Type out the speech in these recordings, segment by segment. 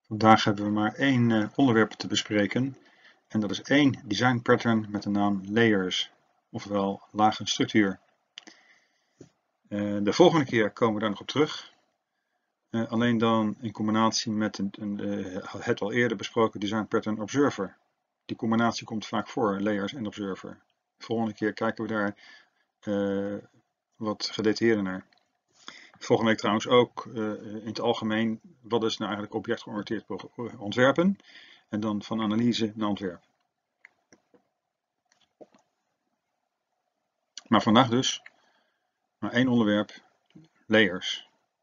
Vandaag hebben we maar één onderwerp te bespreken en dat is één design pattern met de naam layers, ofwel lage structuur. De volgende keer komen we daar nog op terug, alleen dan in combinatie met het al eerder besproken design pattern observer. Die combinatie komt vaak voor, layers en observer. De volgende keer kijken we daar wat gedetailleerder naar. Volgende week trouwens ook in het algemeen, wat is nou eigenlijk objectgeoriënteerd ontwerpen en dan van analyse naar ontwerp. Maar vandaag dus maar één onderwerp, layers.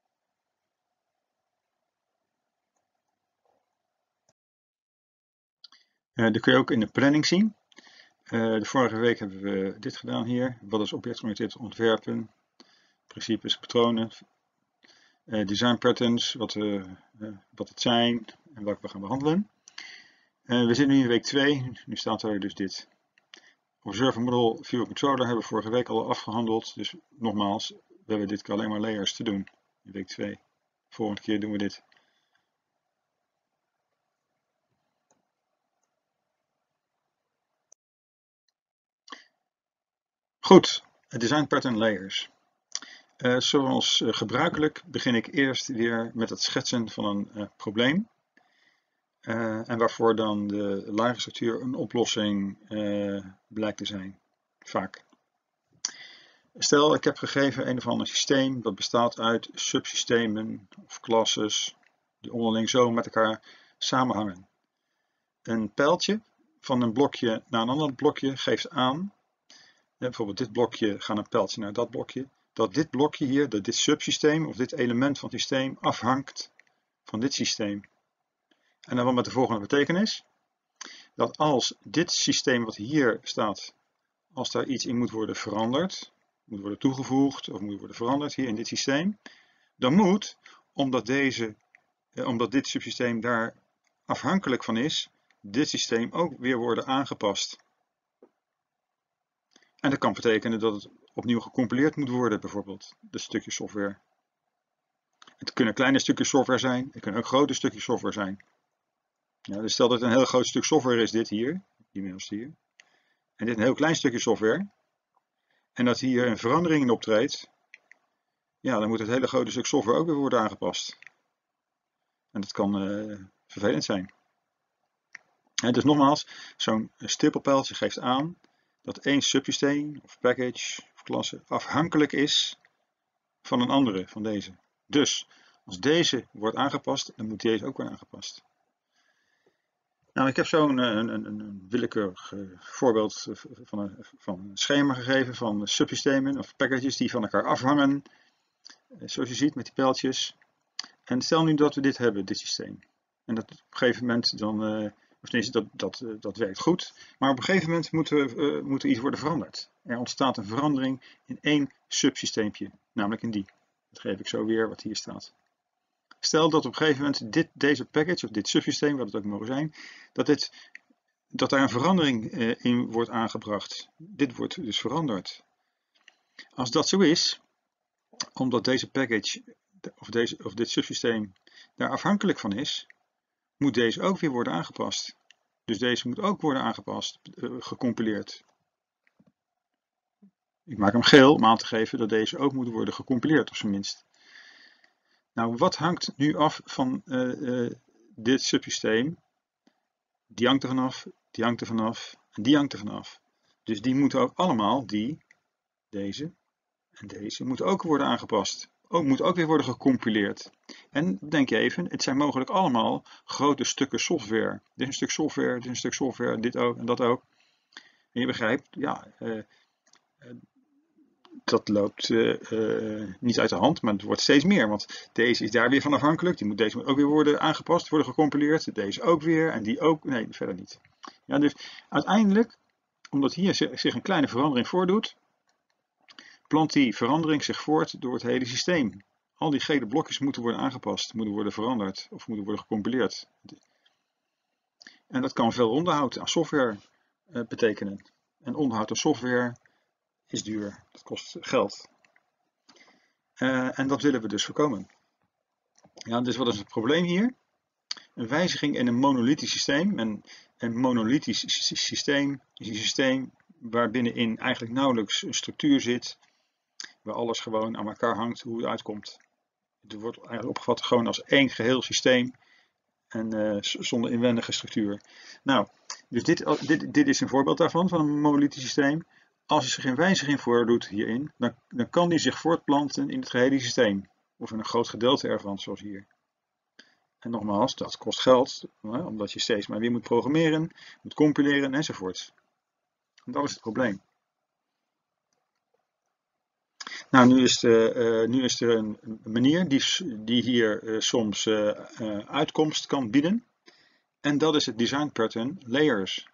Dat kun je ook in de planning zien. De vorige week hebben we dit gedaan hier. Wat is objectgeoriënteerd ontwerpen? Principes, patronen, design patterns, wat het zijn en welke we gaan behandelen. We zitten nu in week 2, nu staat er dus dit. Observer Model View Controller hebben we vorige week al afgehandeld, dus nogmaals, we hebben dit keer alleen maar layers te doen in week 2. Volgende keer doen we dit. Goed, het design pattern layers. Zoals gebruikelijk begin ik eerst weer met het schetsen van een probleem. En waarvoor dan de lage structuur een oplossing blijkt te zijn, vaak. Stel, ik heb gegeven een of ander systeem dat bestaat uit subsystemen of classes die onderling zo met elkaar samenhangen. Een pijltje van een blokje naar een ander blokje geeft aan, bijvoorbeeld dit blokje gaat een pijltje naar dat blokje, dat dit blokje hier, dat dit subsysteem of dit element van het systeem afhangt van dit systeem. En dan wat met de volgende betekenis, dat als dit systeem wat hier staat, als daar iets in moet worden veranderd, moet worden toegevoegd of moet worden veranderd hier in dit systeem, dan moet, omdat dit subsysteem daar afhankelijk van is, dit systeem ook weer worden aangepast. En dat kan betekenen dat het opnieuw gecompileerd moet worden, bijvoorbeeld, de stukjes software. Het kunnen kleine stukjes software zijn, het kunnen ook grote stukjes software zijn. Ja, dus stel dat het een heel groot stuk software is, dit hier, die middelste hier, en dit een heel klein stukje software, en dat hier een verandering in optreedt, ja, dan moet het hele grote stuk software ook weer worden aangepast. En dat kan vervelend zijn. Dus nogmaals, zo'n stippelpijltje geeft aan dat één subsysteem of package of klasse afhankelijk is van een andere, van deze. Dus als deze wordt aangepast, dan moet deze ook worden aangepast. Nou, ik heb zo'n een willekeurig voorbeeld van een schema gegeven van subsystemen of packages die van elkaar afhangen. Zoals je ziet met die pijltjes. En stel nu dat we dit hebben, dit systeem. En dat op een gegeven moment dan, of tenminste dat werkt goed. Maar op een gegeven moment moet er iets worden veranderd. Er ontstaat een verandering in één subsysteempje, namelijk in die. Dat geef ik zo weer wat hier staat. Stel dat op een gegeven moment deze package of dit subsysteem, wat het ook mogen zijn, dat daar een verandering in wordt aangebracht. Dit wordt dus veranderd. Als dat zo is, omdat deze package of dit subsysteem daar afhankelijk van is, moet deze ook weer worden aangepast. Dus deze moet ook worden aangepast, gecompileerd. Ik maak hem geel om aan te geven dat deze ook moet worden gecompileerd, op zijn minst. Nou, wat hangt nu af van dit subsysteem? Die hangt er vanaf, die hangt er vanaf en die hangt er vanaf. Dus die moeten ook allemaal, deze en deze, moeten ook worden aangepast. Moet ook weer worden gecompileerd. En denk je even, het zijn mogelijk allemaal grote stukken software. Dit is een stuk software, dit is een stuk software, dit ook en dat ook. En je begrijpt, ja, dat loopt niet uit de hand, maar het wordt steeds meer. Want deze is daar weer van afhankelijk. Deze moet ook weer worden aangepast, worden gecompileerd. Deze ook weer en die ook. Nee, verder niet. Ja, dus uiteindelijk, omdat hier zich een kleine verandering voordoet, plant die verandering zich voort door het hele systeem. Al die gele blokjes moeten worden aangepast, moeten worden veranderd of moeten worden gecompileerd. En dat kan veel onderhoud aan software betekenen. En onderhoud aan software is duur, dat kost geld. En dat willen we dus voorkomen. Ja, dus wat is het probleem hier? een wijziging in een monolithisch systeem. En een monolithisch systeem is een systeem waarbinnenin eigenlijk nauwelijks een structuur zit, waar alles gewoon aan elkaar hangt hoe het uitkomt. Het wordt eigenlijk opgevat gewoon als één geheel systeem en zonder inwendige structuur. Nou, dus dit is een voorbeeld daarvan, van een monolithisch systeem. Als er zich geen wijziging voordoet hierin, dan kan die zich voortplanten in het gehele systeem. Of in een groot gedeelte ervan, zoals hier. En nogmaals, dat kost geld, omdat je steeds maar weer moet programmeren, moet compileren enzovoort. En dat is het probleem. Nou, nu is er een manier die hier soms uitkomst kan bieden. En dat is het design pattern layers.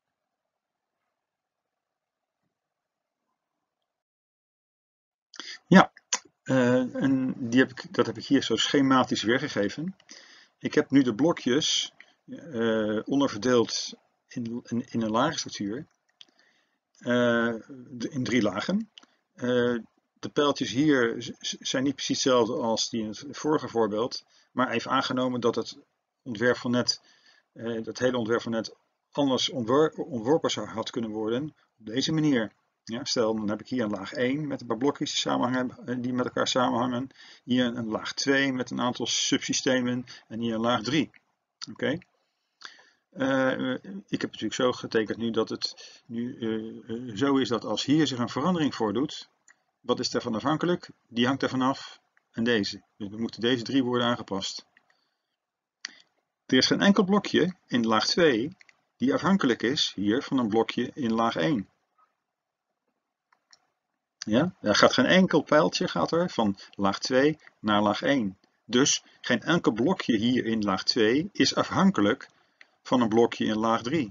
Ja, en dat heb ik hier zo schematisch weergegeven. Ik heb nu de blokjes onderverdeeld in een lagenstructuur. In 3 lagen. De pijltjes hier zijn niet precies hetzelfde als die in het vorige voorbeeld. Maar even aangenomen dat het ontwerp van net, dat hele ontwerp van net anders ontworpen had kunnen worden. Op deze manier. Ja, stel, dan heb ik hier een laag 1 met een paar blokjes die met elkaar samenhangen. Hier een laag 2 met een aantal subsystemen. En hier een laag 3. Oké. Ik heb natuurlijk zo getekend nu dat het nu zo is dat als hier zich een verandering voordoet, wat is daarvan afhankelijk? Die hangt ervan af en deze. Dus we moeten deze 3 worden aangepast. Er is geen enkel blokje in laag 2 die afhankelijk is hier van een blokje in laag 1. Ja, er gaat geen enkel pijltje van laag 2 naar laag 1. Dus geen enkel blokje hier in laag 2 is afhankelijk van een blokje in laag 3.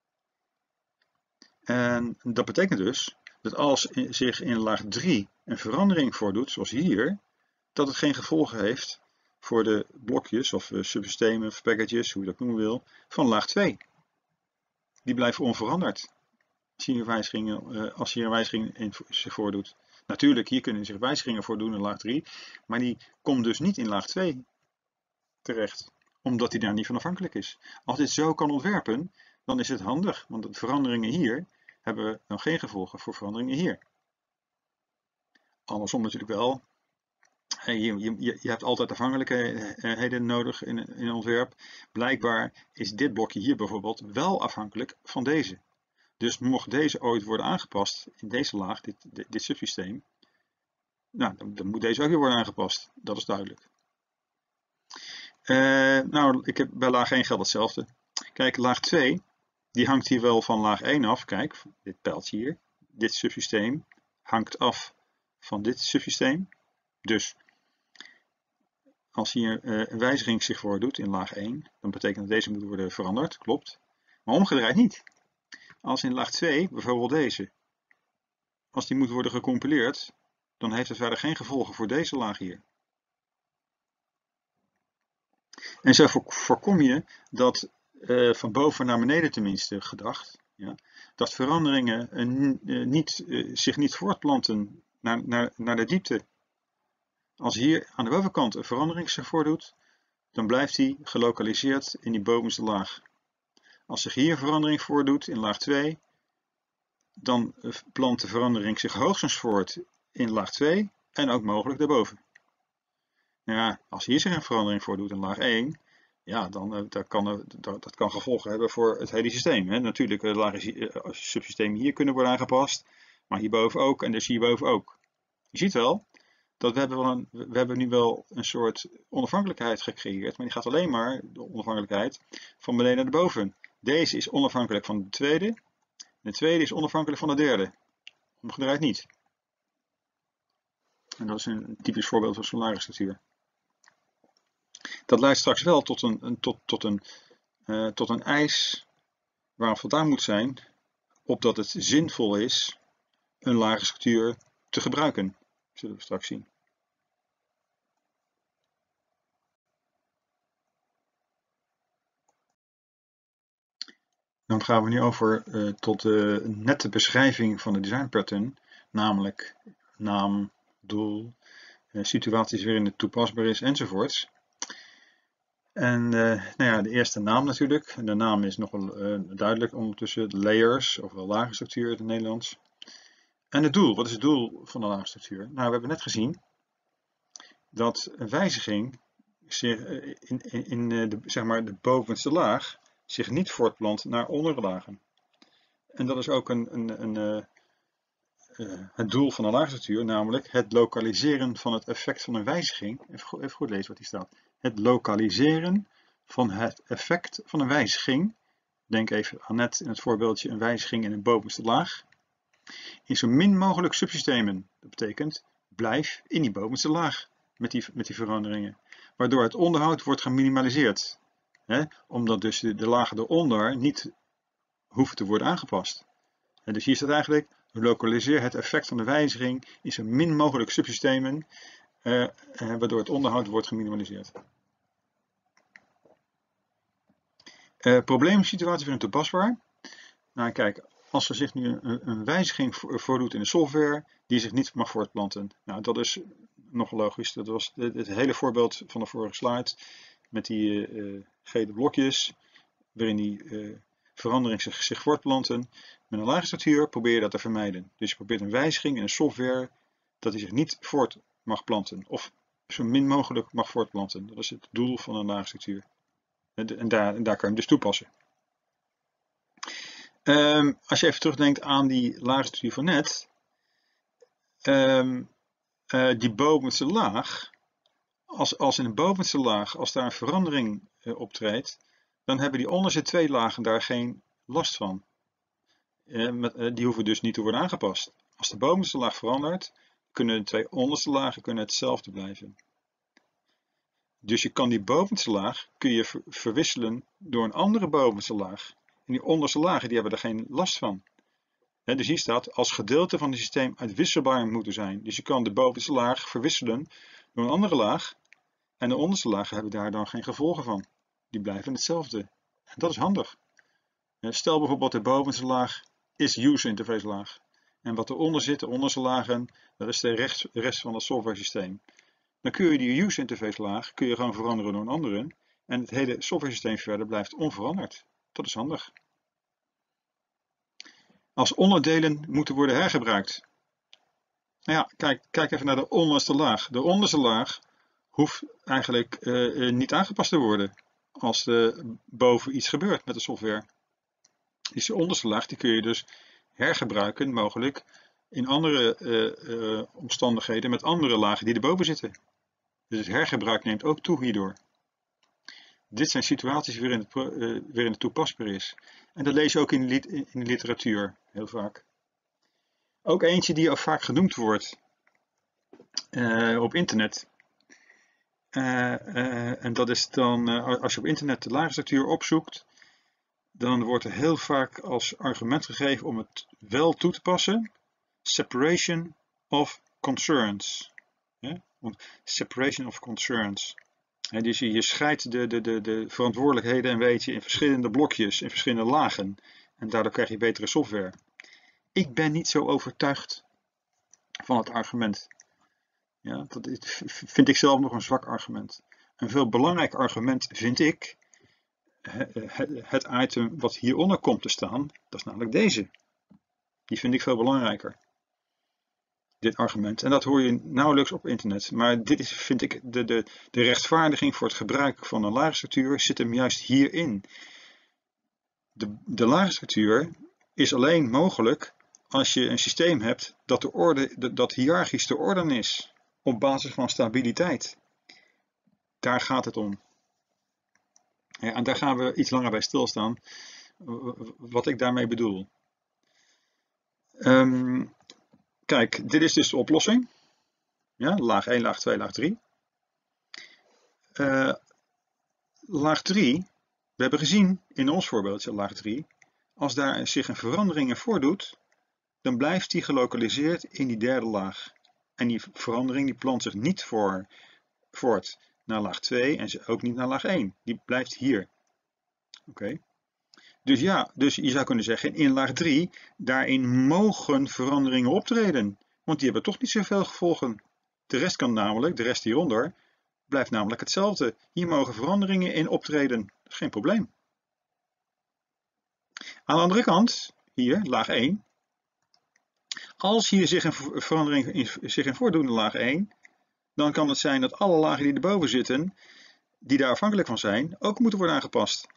En dat betekent dus dat als zich in laag 3 een verandering voordoet, zoals hier, dat het geen gevolgen heeft voor de blokjes of subsystemen of packages, hoe je dat noemen wil, van laag 2. Die blijven onveranderd als hier een wijziging in zich voordoet. Natuurlijk, hier kunnen zich wijzigingen voordoen in laag 3, maar die komt dus niet in laag 2 terecht, omdat die daar niet van afhankelijk is. Als dit zo kan ontwerpen, dan is het handig, want de veranderingen hier hebben dan geen gevolgen voor veranderingen hier. Andersom natuurlijk wel. Je hebt altijd afhankelijkheden nodig in een ontwerp. Blijkbaar is dit blokje hier bijvoorbeeld wel afhankelijk van deze. Dus mocht deze ooit worden aangepast in deze laag, dit subsysteem, nou, dan moet deze ook weer worden aangepast. Dat is duidelijk. Nou, ik heb bij laag 1 geldt hetzelfde. Kijk, laag 2, die hangt hier wel van laag 1 af. Kijk, dit pijltje hier. Dit subsysteem hangt af van dit subsysteem. Dus als hier een wijziging zich voordoet in laag 1, dan betekent dat deze moet worden veranderd, klopt. Maar omgedraaid niet. Als in laag 2, bijvoorbeeld deze, als die moet worden gecompileerd, dan heeft het verder geen gevolgen voor deze laag hier. En zo voorkom je dat, van boven naar beneden tenminste gedacht, ja, dat veranderingen zich niet voortplanten naar de diepte. Als hier aan de bovenkant een verandering zich voordoet, dan blijft die gelokaliseerd in die bovenste laag. Als zich hier een verandering voordoet in laag 2, dan plant de verandering zich hoogstens voort in laag 2 en ook mogelijk daarboven. Ja, als hier zich een verandering voordoet in laag 1, ja, dat kan gevolgen hebben voor het hele systeem. Hè. Natuurlijk, lage subsystemen hier kunnen worden aangepast, maar hierboven ook en dus hierboven ook. Je ziet wel dat we hebben nu wel een soort onafhankelijkheid gecreëerd, maar die gaat alleen maar, de onafhankelijkheid, van beneden naar boven. Deze is onafhankelijk van de tweede, de tweede is onafhankelijk van de derde. Omgedraaid niet. En dat is een typisch voorbeeld van zo'n lagerstructuur. Dat leidt straks wel tot een eis waaraan voldaan moet zijn, opdat het zinvol is een lagerstructuur te gebruiken. Dat zullen we straks zien. Dan gaan we nu over tot de nette beschrijving van de design pattern, namelijk naam, doel, situaties waarin het toepasbaar is enzovoorts. En nou ja, de eerste naam natuurlijk. En de naam is nogal duidelijk ondertussen. Layers, ofwel lage structuur in het Nederlands. En het doel, wat is het doel van de lage structuur? Nou, we hebben net gezien dat een wijziging zich in zeg maar de bovenste laag zich niet voortplant naar onderlagen. En dat is ook het doel van een lage structuur, namelijk het lokaliseren van het effect van een wijziging. Even goed lezen wat hier staat. Het lokaliseren van het effect van een wijziging. Denk even aan net in het voorbeeldje een wijziging in de bovenste laag. In zo min mogelijk subsystemen. Dat betekent, blijf in die bovenste laag met die veranderingen. Waardoor het onderhoud wordt geminimaliseerd. Omdat dus de lagen eronder niet hoeven te worden aangepast. Dus hier staat eigenlijk, lokaliseer het effect van de wijziging in zo min mogelijk subsystemen, waardoor het onderhoud wordt geminimaliseerd. Probleemsituatie vind ik toepasbaar. Nou kijk, als er zich nu een wijziging voordoet in de software die zich niet mag voortplanten. Nou, dat is nog logisch. Dat was het hele voorbeeld van de vorige slide met die gele blokjes, waarin die veranderingen zich voortplanten. Met een lage structuur probeer je dat te vermijden. Dus je probeert een wijziging in een software dat die zich niet voort mag planten. Of zo min mogelijk mag voortplanten. Dat is het doel van een lage structuur. En daar kan je hem dus toepassen. Als je even terugdenkt aan die lage structuur van net. Die bovenste laag. Als in de bovenste laag, als daar een verandering optreedt. Dan hebben die onderste twee lagen daar geen last van. Die hoeven dus niet te worden aangepast. Als de bovenste laag verandert, kunnen de twee onderste lagen hetzelfde blijven. Dus je kan die bovenste laag verwisselen door een andere bovenste laag. En die onderste lagen die hebben er geen last van. Dus hier staat, als gedeelte van het systeem uitwisselbaar moeten zijn. Dus je kan de bovenste laag verwisselen door een andere laag. En de onderste lagen hebben daar dan geen gevolgen van. Die blijven hetzelfde. En dat is handig. Stel bijvoorbeeld de bovenste laag is user interface laag. En wat eronder zit, de onderste lagen, dat is de rest van het software systeem. Dan kun je die user interface laag gewoon veranderen door een andere. En het hele software systeem verder blijft onveranderd. Dat is handig. Als onderdelen moeten worden hergebruikt. Nou ja, kijk even naar de onderste laag. De onderste laag hoeft eigenlijk niet aangepast te worden als er boven iets gebeurt met de software. Dus de onderste laag die kun je dus hergebruiken, mogelijk in andere omstandigheden met andere lagen die erboven zitten. Dus het hergebruik neemt ook toe hierdoor. Dit zijn situaties waarin het toepasbaar is. En dat lees je ook in de literatuur heel vaak. Ook eentje die ook vaak genoemd wordt op internet. En dat is dan, als je op internet de lage structuur opzoekt, dan wordt er heel vaak als argument gegeven om het wel toe te passen. Separation of concerns. Separation of concerns. Dus je scheidt de verantwoordelijkheden en weet je in verschillende blokjes, in verschillende lagen. En daardoor krijg je betere software. Ik ben niet zo overtuigd van het argument. Ja, dat vind ik zelf nog een zwak argument. Een veel belangrijk argument vind ik het item wat hieronder komt te staan. Dat is namelijk deze. Die vind ik veel belangrijker. Dit argument. En dat hoor je nauwelijks op internet. Maar dit is, vind ik, de rechtvaardiging voor het gebruik van een lage structuur zit hem juist hierin. De lage structuur is alleen mogelijk als je een systeem hebt dat hiërarchisch te ordenen is. Op basis van stabiliteit. Daar gaat het om. Ja, en daar gaan we iets langer bij stilstaan. Wat ik daarmee bedoel. Kijk, dit is dus de oplossing. Ja, laag 1, laag 2, laag 3. Laag 3, we hebben gezien in ons voorbeeldje laag 3, als daar zich een verandering in voordoet, dan blijft die gelokaliseerd in die derde laag. En die verandering die plant zich niet voort naar laag 2 en ook niet naar laag 1. Die blijft hier. Oké. Dus ja, dus je zou kunnen zeggen in laag 3, daarin mogen veranderingen optreden. Want die hebben toch niet zoveel gevolgen. De rest kan namelijk, de rest hieronder, blijft namelijk hetzelfde. Hier mogen veranderingen in optreden. Dat is geen probleem. Aan de andere kant, hier, laag 1. Als hier zich een verandering in voordoet in laag 1, dan kan het zijn dat alle lagen die erboven zitten, die daar afhankelijk van zijn, ook moeten worden aangepast.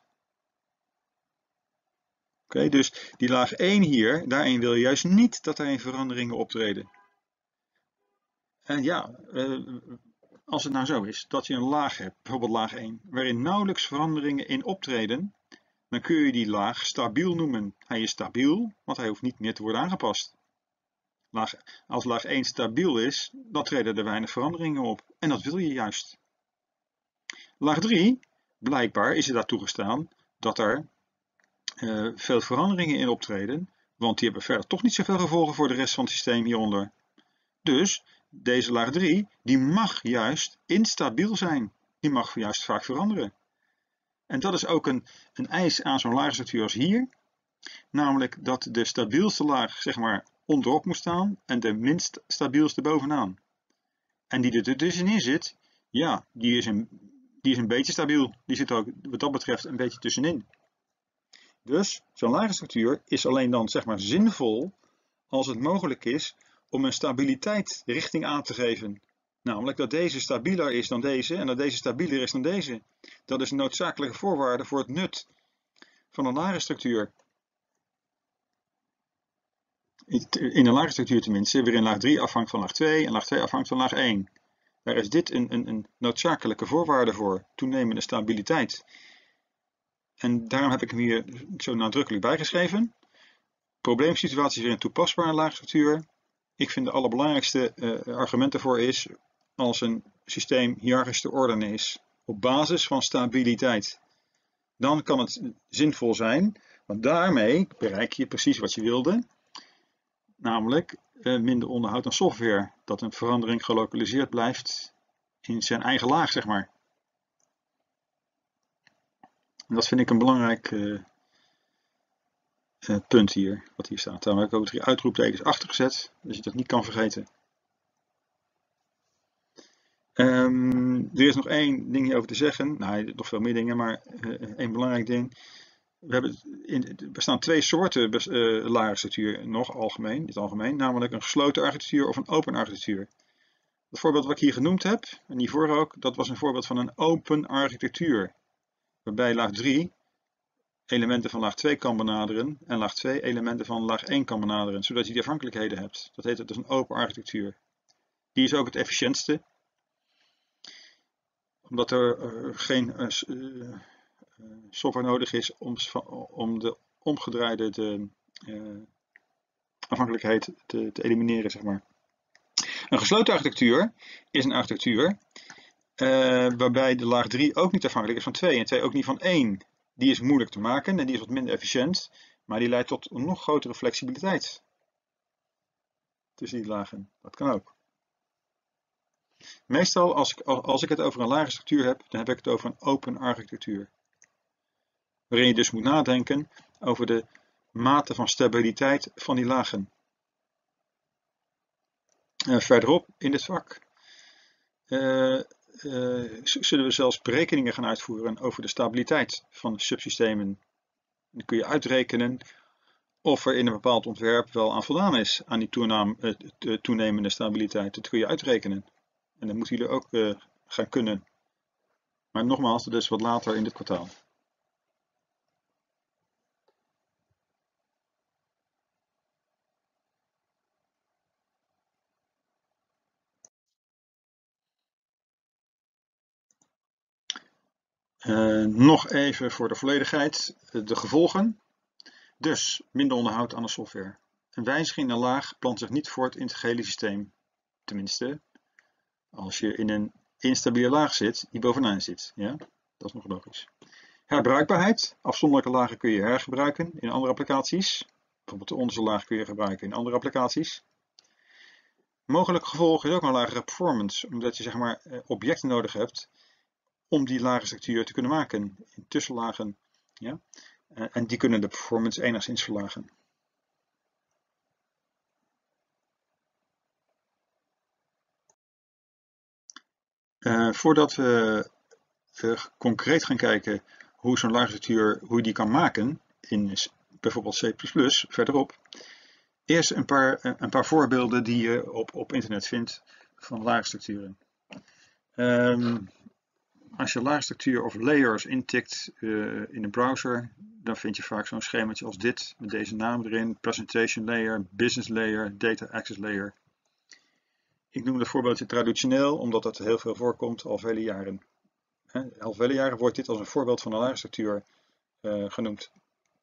Oké, dus die laag 1 hier, daarin wil je juist niet dat er veranderingen optreden. En ja, als het nou zo is dat je een laag hebt, bijvoorbeeld laag 1, waarin nauwelijks veranderingen in optreden, dan kun je die laag stabiel noemen. Hij is stabiel, want hij hoeft niet meer te worden aangepast. Als laag 1 stabiel is, dan treden er weinig veranderingen op. En dat wil je juist. Laag 3, blijkbaar is er daar toegestaan dat er veel veranderingen in optreden, want die hebben verder toch niet zoveel gevolgen voor de rest van het systeem hieronder. Dus deze laag 3, die mag juist instabiel zijn. Die mag juist vaak veranderen. En dat is ook een eis aan zo'n laagstructuur als hier. Namelijk dat de stabielste laag, zeg maar, onderop moet staan en de minst stabielste bovenaan. En die er tussenin zit, ja, die is een beetje stabiel. Die zit ook wat dat betreft een beetje tussenin. Dus zo'n laagstructuur is alleen dan, zeg maar, zinvol als het mogelijk is om een stabiliteit richting aan te geven. Namelijk dat deze stabieler is dan deze en dat deze stabieler is dan deze. Dat is een noodzakelijke voorwaarde voor het nut van een laagstructuur. In een laagstructuur tenminste, waarin laag 3 afhangt van laag 2 en laag 2 afhangt van laag 1. Daar is dit een noodzakelijke voorwaarde voor, toenemende stabiliteit. En daarom heb ik hem hier zo nadrukkelijk bijgeschreven. Probleemsituaties waarin toepasbaar een laagstructuur. Ik vind de allerbelangrijkste argument ervoor is als een systeem hiërarchisch te ordenen is op basis van stabiliteit. Dan kan het zinvol zijn, want daarmee bereik je precies wat je wilde. Namelijk minder onderhoud aan software, dat een verandering gelokaliseerd blijft in zijn eigen laag, zeg maar. En dat vind ik een belangrijk punt hier, wat hier staat. Daarom heb ik ook 3 uitroeptekens achter gezet, dus je dat niet kan vergeten. Er is nog één ding hierover te zeggen. Nou, nog veel meer dingen, maar één belangrijk ding. Er bestaan 2 soorten laagstructuur nog algemeen, in het algemeen, namelijk een gesloten architectuur of een open architectuur. Het voorbeeld wat ik hier genoemd heb, en hiervoor ook, dat was een voorbeeld van een open architectuur. Waarbij laag 3 elementen van laag 2 kan benaderen en laag 2 elementen van laag 1 kan benaderen, zodat je die afhankelijkheden hebt. Dat heet dus een open architectuur. Die is ook het efficiëntste, omdat er geen software nodig is om de omgedraaide afhankelijkheid te elimineren, zeg maar. Een gesloten architectuur is een architectuur waarbij de laag 3 ook niet afhankelijk is van 2 en 2 ook niet van 1. Die is moeilijk te maken en die is wat minder efficiënt, maar die leidt tot een nog grotere flexibiliteit tussen die lagen. Dat kan ook. Meestal als ik het over een lage structuur heb, dan heb ik het over een open architectuur. Waarin je dus moet nadenken over de mate van stabiliteit van die lagen. Verderop in dit vak zullen we zelfs berekeningen gaan uitvoeren over de stabiliteit van subsystemen. Dan kun je uitrekenen of er in een bepaald ontwerp wel aan voldaan is aan die toenemende stabiliteit. Dat kun je uitrekenen. En dat moeten jullie ook gaan kunnen. Maar nogmaals, dat is wat later in dit kwartaal. Nog even voor de volledigheid, de gevolgen. Dus minder onderhoud aan de software. Een wijziging in een laag plant zich niet voort in het gehele systeem. Tenminste, als je in een instabiele laag zit die bovenaan zit. Ja? Dat is nog logisch. Herbruikbaarheid. Afzonderlijke lagen kun je hergebruiken in andere applicaties. Bijvoorbeeld de onderste laag kun je gebruiken in andere applicaties. Mogelijk gevolg is ook een lagere performance, omdat je zeg maar objecten nodig hebt om die lage structuur te kunnen maken in tussenlagen. Ja? En die kunnen de performance enigszins verlagen. Voordat we concreet gaan kijken hoe zo'n laagstructuur, hoe je die kan maken in bijvoorbeeld C++ verderop. Eerst een paar voorbeelden die je op internet vindt van laagstructuren. Als je laagstructuur of layers intikt in een browser, dan vind je vaak zo'n schemaatje als dit, met deze naam erin: presentation layer, business layer, data access layer. Ik noem het voorbeeldje traditioneel, omdat dat heel veel voorkomt al vele jaren. Al vele jaren wordt dit als een voorbeeld van een laagstructuur genoemd.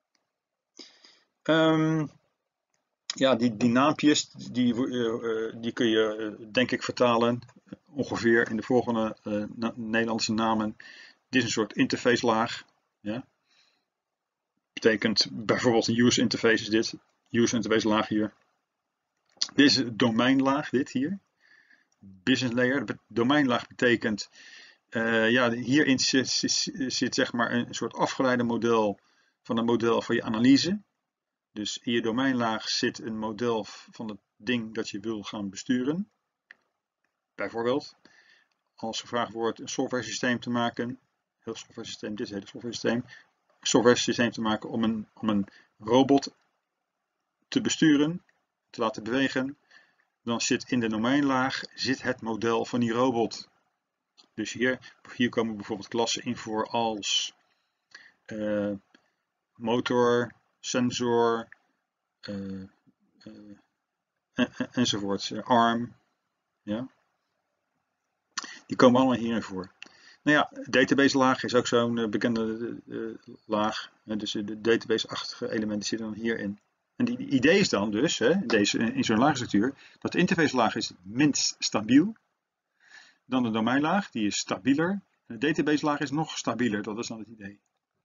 Ja, die naampjes, die kun je denk ik vertalen ongeveer in de volgende Nederlandse namen. Dit is een soort interface laag. Ja. Betekent bijvoorbeeld een user interface is dit. User interface laag hier. Dit is een domeinlaag, dit hier. Business layer. De domeinlaag betekent, ja, hierin zit zeg maar een soort afgeleide model van een model voor je analyse. Dus in je domeinlaag zit een model van het ding dat je wil gaan besturen. Bijvoorbeeld, als gevraagd wordt een software systeem te maken, dit hele software systeem te maken om een robot te besturen, te laten bewegen, dan zit in de domeinlaag het model van die robot. Dus hier komen bijvoorbeeld klassen in voor als motor, sensor, enzovoort, arm. Ja. Die komen allemaal hierin voor. Nou ja, database laag is ook zo'n bekende laag. Dus de database-achtige elementen zitten dan hierin. En die idee is dan dus, in zo'n laagstructuur, dat de interface laag is het minst stabiel. Dan de domeinlaag, die is stabieler. En de database laag is nog stabieler, dat is dan het idee.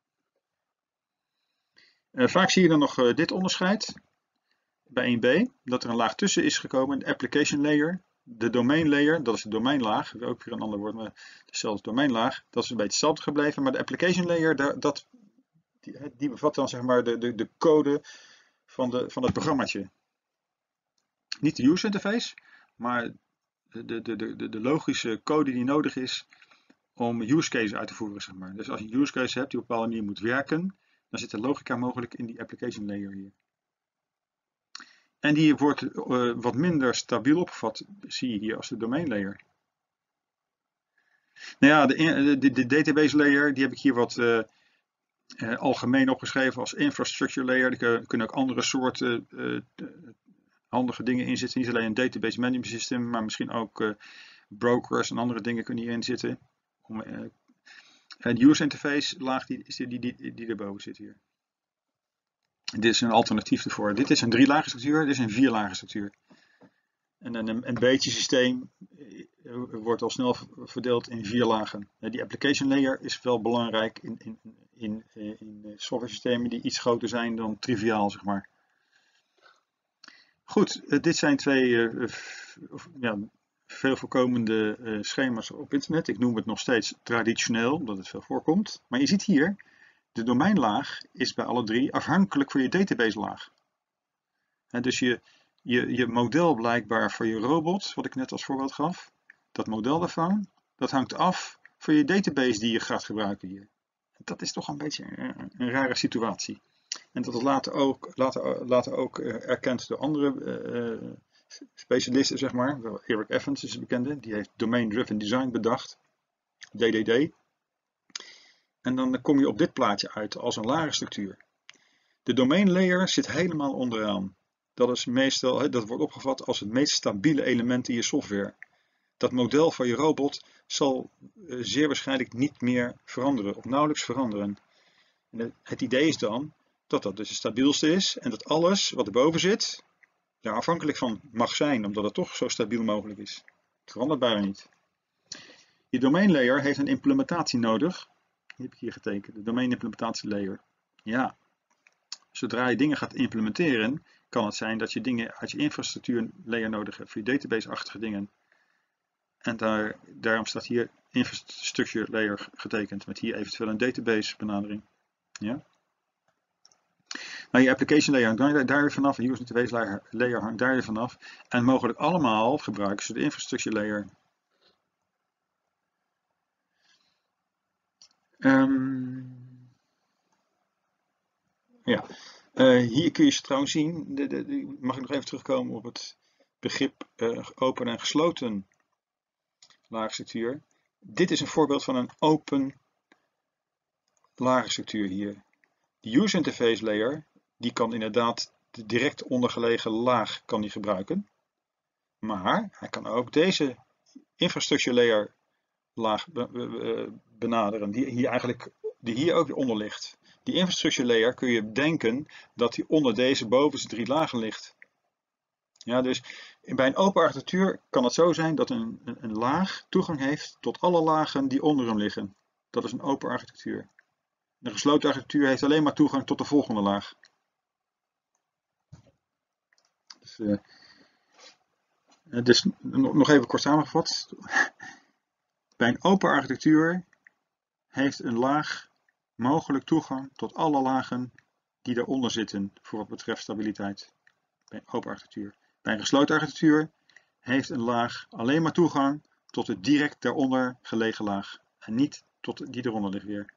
Vaak zie je dan nog dit onderscheid bij 1b, dat er een laag tussen is gekomen, de application layer. De domain layer, dat is de domeinlaag, ook weer een ander woord, maar dezelfde domeinlaag, dat is een beetje hetzelfde gebleven. Maar de application layer, die bevat dan zeg maar de code van het programmaatje. Niet de user interface, maar de logische code die nodig is om use cases uit te voeren, zeg maar. Dus als je een use case hebt die op een bepaalde manier moet werken, dan zit er logica mogelijk in die application layer hier. En die wordt wat minder stabiel opgevat, zie je hier als de domain layer. Nou ja, de database layer, die heb ik hier wat algemeen opgeschreven als infrastructure layer. Er kunnen ook andere soorten handige dingen in zitten. Niet alleen een database management system, maar misschien ook brokers en andere dingen kunnen hierin zitten. De user interface laag die erboven zit hier. Dit is een alternatief ervoor. Dit is een 3-lagen structuur, dit is een 4-lagen structuur. En een beetje systeem wordt al snel verdeeld in 4 lagen. Die application layer is wel belangrijk in software systemen die iets groter zijn dan triviaal, zeg maar. Goed, dit zijn twee veel voorkomende schema's op internet. Ik noem het nog steeds traditioneel, omdat het veel voorkomt. Maar je ziet hier, de domeinlaag is bij alle 3 afhankelijk van je database laag. Dus je model blijkbaar voor je robot, wat ik net als voorbeeld gaf, dat model daarvan, dat hangt af van je database die je gaat gebruiken hier. Dat is toch een beetje een rare situatie. En dat is later ook erkend door andere specialisten, zeg maar. Eric Evans is een bekende, die heeft Domain Driven Design bedacht, DDD. En dan kom je op dit plaatje uit als een lage structuur. De domain layer zit helemaal onderaan. Dat is meestal, dat wordt opgevat als het meest stabiele element in je software. Dat model van je robot zal zeer waarschijnlijk niet meer veranderen of nauwelijks veranderen. En het idee is dan dat dat dus het stabielste is en dat alles wat erboven zit daar afhankelijk van mag zijn, omdat het toch zo stabiel mogelijk is. Het verandert bijna niet. Je domain layer heeft een implementatie nodig. Die heb ik hier getekend, de domain implementatie layer. Ja, zodra je dingen gaat implementeren, kan het zijn dat je dingen uit je infrastructuur layer nodig hebt voor je database-achtige dingen. En daarom staat hier infrastructure layer getekend, met hier eventueel een database benadering. Ja. Nou, je application layer hangt daar weer vanaf, de user interface layer hangt daar weer vanaf. En mogelijk allemaal gebruiken ze de infrastructure layer. Ehm, ja, hier kun je ze trouwens zien. Mag ik nog even terugkomen op het begrip open en gesloten laagstructuur. Dit is een voorbeeld van een open laagstructuur hier. De user interface layer, die kan inderdaad de direct ondergelegen laag kan die gebruiken. Maar hij kan ook deze infrastructure layer laag benaderen, die hier ook weer onder ligt. Die infrastructure layer kun je bedenken dat die onder deze bovenste 3 lagen ligt. Ja, dus bij een open architectuur kan het zo zijn dat een laag toegang heeft tot alle lagen die onder hem liggen. Dat is een open architectuur. Een gesloten architectuur heeft alleen maar toegang tot de volgende laag. Dus nog even kort samengevat. Bij een open architectuur heeft een laag mogelijk toegang tot alle lagen die eronder zitten voor wat betreft stabiliteit. Bij een open architectuur. Bij een gesloten architectuur heeft een laag alleen maar toegang tot de direct daaronder gelegen laag en niet tot die eronder ligt weer.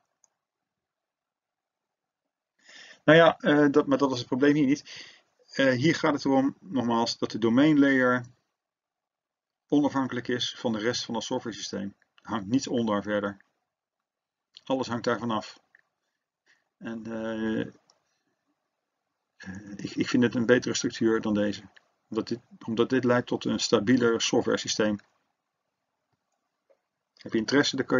Nou ja, maar dat is het probleem hier niet. Hier gaat het erom, nogmaals, dat de domain layer onafhankelijk is van de rest van het software systeem. Er hangt niets onder verder. Alles hangt daarvan af. En ik vind het een betere structuur dan deze. Omdat dit leidt tot een stabieler software systeem. Heb je interesse, dan kun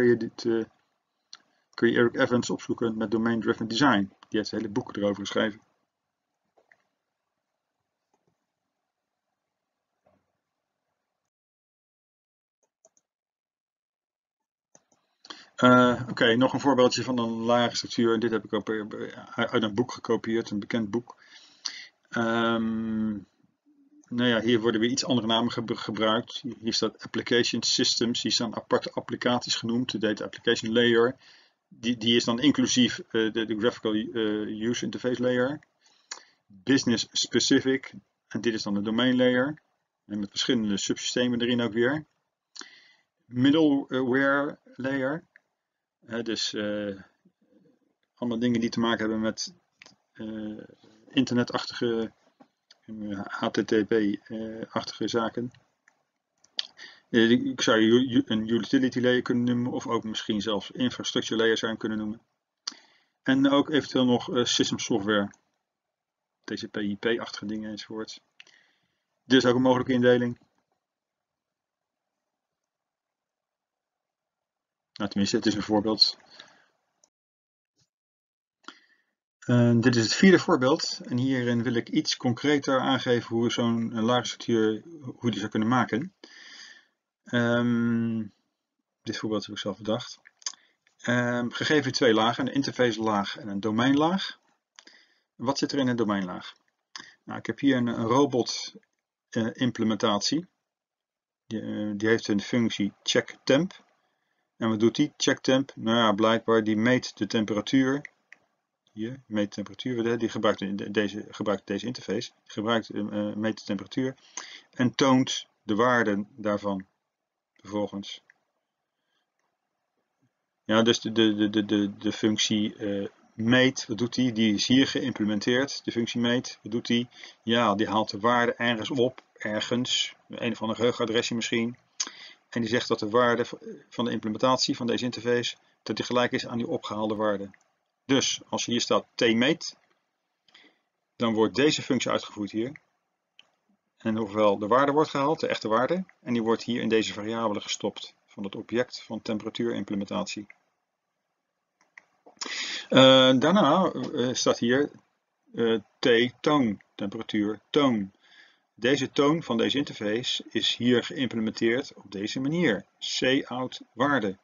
je Eric Evans opzoeken met Domain Driven Design. Die heeft hele boeken erover geschreven. Oké, nog een voorbeeldje van een lage structuur. Dit heb ik ook uit een boek gekopieerd, een bekend boek. Nou ja, hier worden weer iets andere namen gebruikt. Hier staat Application Systems, hier staan aparte applicaties genoemd. De Data Application Layer, die is dan inclusief de Graphical User Interface Layer. Business Specific, en dit is dan de Domain Layer. En met verschillende subsystemen erin ook weer. Middleware Layer. Dus allemaal dingen die te maken hebben met internetachtige, HTTP-achtige zaken. Ik zou een utility layer kunnen noemen, of ook misschien zelfs infrastructure layer zou je kunnen noemen. En ook eventueel nog system software, TCP/IP-achtige dingen enzovoort. Dit is ook een mogelijke indeling. Nou, tenminste, het is een voorbeeld. Dit is het vierde voorbeeld en hierin wil ik iets concreter aangeven hoe zo'n lage structuur hoe die zou kunnen maken. Dit voorbeeld heb ik zelf bedacht. Gegeven 2 lagen, een interface laag en een domeinlaag. Wat zit er in een domeinlaag? Nou, ik heb hier een robot implementatie. Die heeft een functie checkTemp. En wat doet die? checkTemp? Nou ja, blijkbaar die meet de temperatuur. Hier, meet de temperatuur, die gebruikt deze interface. Meet de temperatuur en toont de waarden daarvan vervolgens. Ja, dus de functie meet, wat doet die? Die is hier geïmplementeerd. De functie meet, wat doet die? Ja, die haalt de waarde ergens op, ergens, een of ander geheugenadresje misschien. En die zegt dat de waarde van de implementatie van deze interface, dat die gelijk is aan die opgehaalde waarde. Dus als hier staat tmeet, dan wordt deze functie uitgevoerd hier. En ofwel de waarde wordt gehaald, de echte waarde, en die wordt hier in deze variabele gestopt van het object van temperatuurimplementatie. Daarna staat hier t-toon, temperatuur, toon. Deze toon van deze interface is hier geïmplementeerd op deze manier. cout waarde.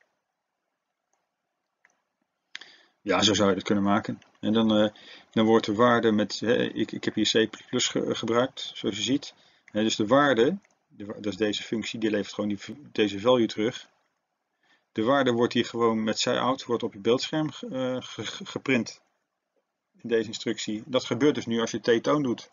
Ja, zo zou je het kunnen maken. En dan wordt de waarde met, ik heb hier C++ gebruikt, zoals je ziet. Dus de waarde, dat is deze functie, die levert gewoon deze value terug. De waarde wordt hier gewoon met cout wordt op je beeldscherm geprint. In deze instructie. Dat gebeurt dus nu als je t-toon doet.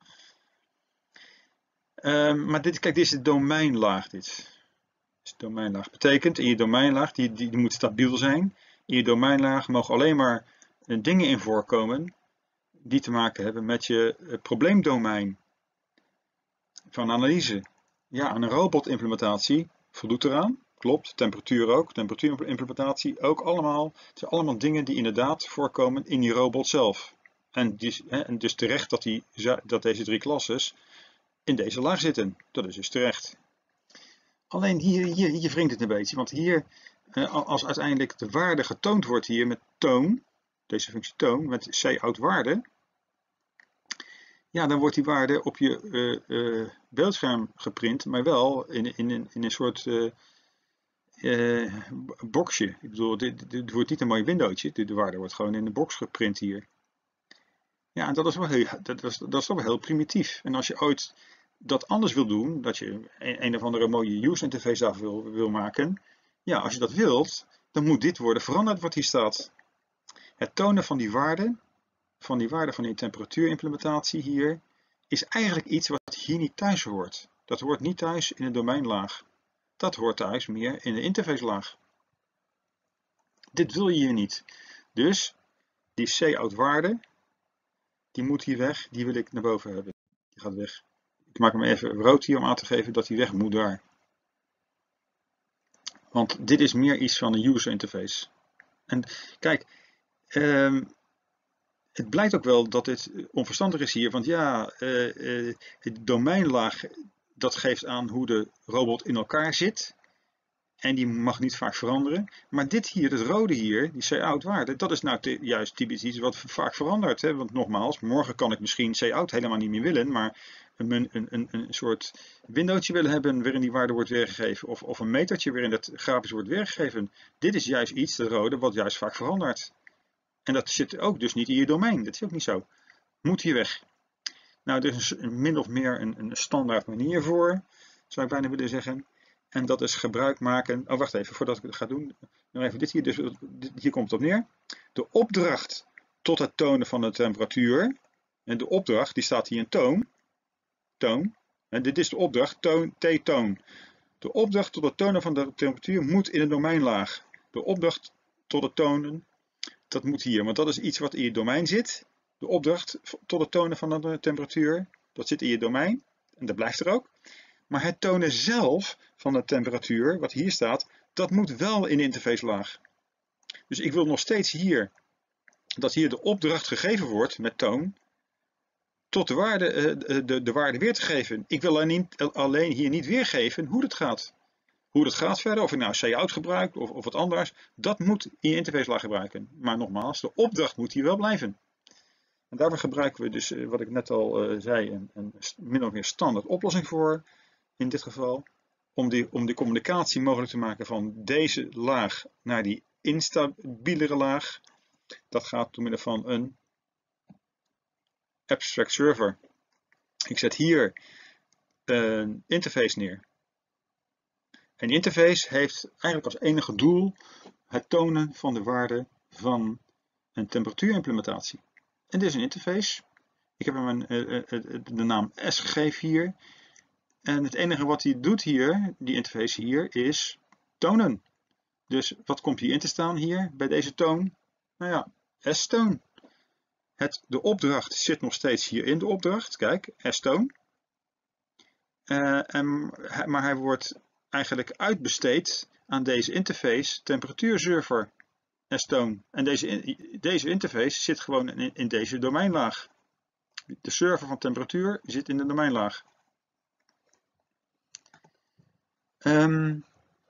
Maar dit is de domeinlaag. Dit is de domeinlaag. Betekent in je domeinlaag, die moet stabiel zijn. In je domeinlaag mogen alleen maar dingen in voorkomen die te maken hebben met je probleemdomein van analyse. Ja, een robotimplementatie voldoet eraan. Klopt, temperatuur ook, temperatuurimplementatie ook allemaal. Het zijn allemaal dingen die inderdaad voorkomen in die robot zelf. En dus terecht dat deze 3 klasses in deze laag zitten. Dat is dus terecht. Alleen hier wringt het een beetje, want hier, als uiteindelijk de waarde getoond wordt hier met toon, deze functie toon, met cout waarde, ja, dan wordt die waarde op je beeldscherm geprint, maar wel in een soort boxje. Ik bedoel, dit wordt niet een mooi windowtje, de waarde wordt gewoon in de box geprint hier. Ja, en dat is toch wel heel primitief. En als je ooit dat anders wil doen, dat je een of andere mooie user interface af wil maken, ja, als je dat wilt, dan moet dit worden veranderd wat hier staat. Het tonen van die waarde van die temperatuurimplementatie hier, is eigenlijk iets wat hier niet thuis hoort. Dat hoort niet thuis in de domeinlaag. Dat hoort thuis meer in de interfacelaag. Dit wil je hier niet. Dus die cout waarde, die moet hier weg, die wil ik naar boven hebben. Die gaat weg. Ik maak hem even rood hier om aan te geven dat hij weg moet daar. Want dit is meer iets van de user interface. En kijk, het blijkt ook wel dat dit onverstandig is hier, want ja, het domeinlaag dat geeft aan hoe de robot in elkaar zit. En die mag niet vaak veranderen. Maar dit hier, het rode hier, die cout waarde, dat is nou juist typisch iets wat vaak verandert. Hè? Want nogmaals, morgen kan ik misschien cout helemaal niet meer willen, maar een soort windowtje willen hebben waarin die waarde wordt weergegeven. Of een metertje waarin dat grafisch wordt weergegeven. Dit is juist iets, dat rode, wat juist vaak verandert. En dat zit ook dus niet in je domein. Dat is ook niet zo. Moet hier weg. Nou, er is min of meer een standaard manier voor, zou ik bijna willen zeggen. En dat is gebruik maken. Oh, wacht even, voordat ik het ga doen. Nog even dit hier. Dus hier komt het op neer. De opdracht tot het tonen van de temperatuur. En de opdracht, die staat hier in toon. Toon. En dit is de opdracht, T-toon. De opdracht tot het tonen van de temperatuur moet in de domeinlaag. De opdracht tot het tonen, dat moet hier. Want dat is iets wat in je domein zit. De opdracht tot het tonen van de temperatuur, dat zit in je domein. En dat blijft er ook. Maar het tonen zelf van de temperatuur, wat hier staat, dat moet wel in de interfacelaag. Dus ik wil nog steeds hier, dat hier de opdracht gegeven wordt met toon, tot de waarde weer te geven. Ik wil alleen hier niet weergeven hoe dat gaat. Hoe dat gaat verder, of ik nou cout gebruik of wat anders, dat moet in je interfacelaag gebruiken. Maar nogmaals, de opdracht moet hier wel blijven. En daarvoor gebruiken we dus, wat ik net al zei, een min of meer standaard oplossing voor. In dit geval, om die communicatie mogelijk te maken van deze laag naar die instabielere laag. Dat gaat door middel van een abstract server. Ik zet hier een interface neer. En die interface heeft eigenlijk als enige doel het tonen van de waarde van een temperatuurimplementatie. En dit is een interface. Ik heb hem de naam S gegeven hier. En het enige wat hij doet hier, die interface hier, is tonen. Dus wat komt hierin te staan hier bij deze toon? Nou ja, S-toon. De opdracht zit nog steeds hier in de opdracht. Kijk, S-toon. Maar hij wordt eigenlijk uitbesteed aan deze interface temperatuurserver S-toon. En deze interface zit gewoon in deze domeinlaag. De server van temperatuur zit in de domeinlaag. En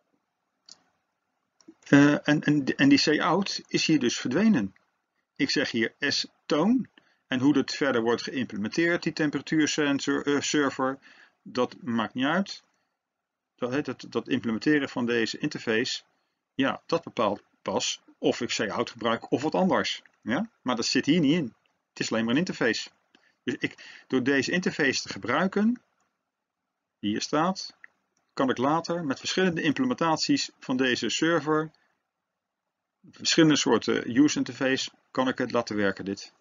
die cout is hier dus verdwenen. Ik zeg hier S-toon. En hoe dat verder wordt geïmplementeerd, die temperatuurserver, dat maakt niet uit. Dat implementeren van deze interface, ja, dat bepaalt pas of ik cout gebruik of wat anders. Ja? Maar dat zit hier niet in. Het is alleen maar een interface. Dus door deze interface te gebruiken, die hier staat, kan ik later met verschillende implementaties van deze server, verschillende soorten user interface, kan ik het laten werken dit.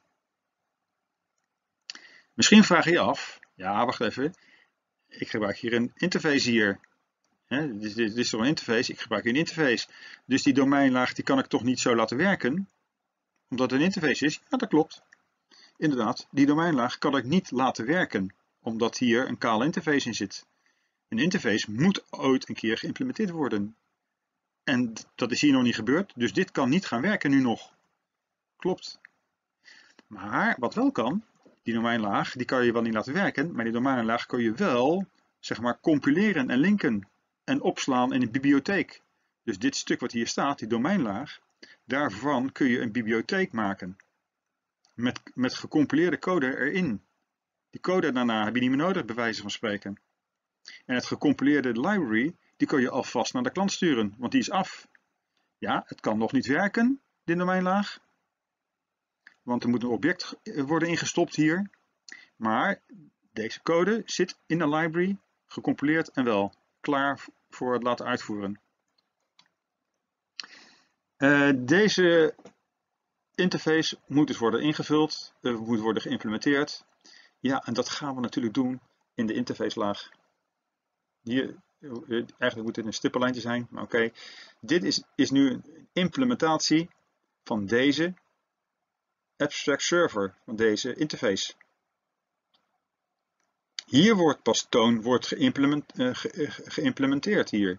Misschien vraag je je af, ja wacht even, ik gebruik hier een interface hier. Dit is toch een interface? Ik gebruik een interface. Dus die domeinlaag die kan ik toch niet zo laten werken? Omdat het een interface is? Ja, dat klopt. Inderdaad, die domeinlaag kan ik niet laten werken. Omdat hier een kale interface in zit. Een interface moet ooit een keer geïmplementeerd worden. En dat is hier nog niet gebeurd. Dus dit kan niet gaan werken nu nog. Klopt. Maar wat wel kan, die domeinlaag, die kan je wel niet laten werken. Maar die domeinlaag kun je wel, zeg maar, compileren en linken. En opslaan in een bibliotheek. Dus dit stuk wat hier staat, die domeinlaag, daarvan kun je een bibliotheek maken. Met gecompileerde code erin. Die code daarna heb je niet meer nodig, bij wijze van spreken. En het gecompileerde library, die kun je alvast naar de klant sturen, want die is af. Ja, het kan nog niet werken, die domeinlaag. Want er moet een object worden ingestopt hier. Maar deze code zit in de library, gecompileerd en wel klaar voor het laten uitvoeren. Deze interface moet dus worden ingevuld, moet worden geïmplementeerd. Ja, en dat gaan we natuurlijk doen in de interface laag. Hier, eigenlijk moet dit een stippenlijntje zijn, maar oké. Dit is nu een implementatie van deze abstract server, van deze interface. Hier wordt pas toon geïmplementeerd hier.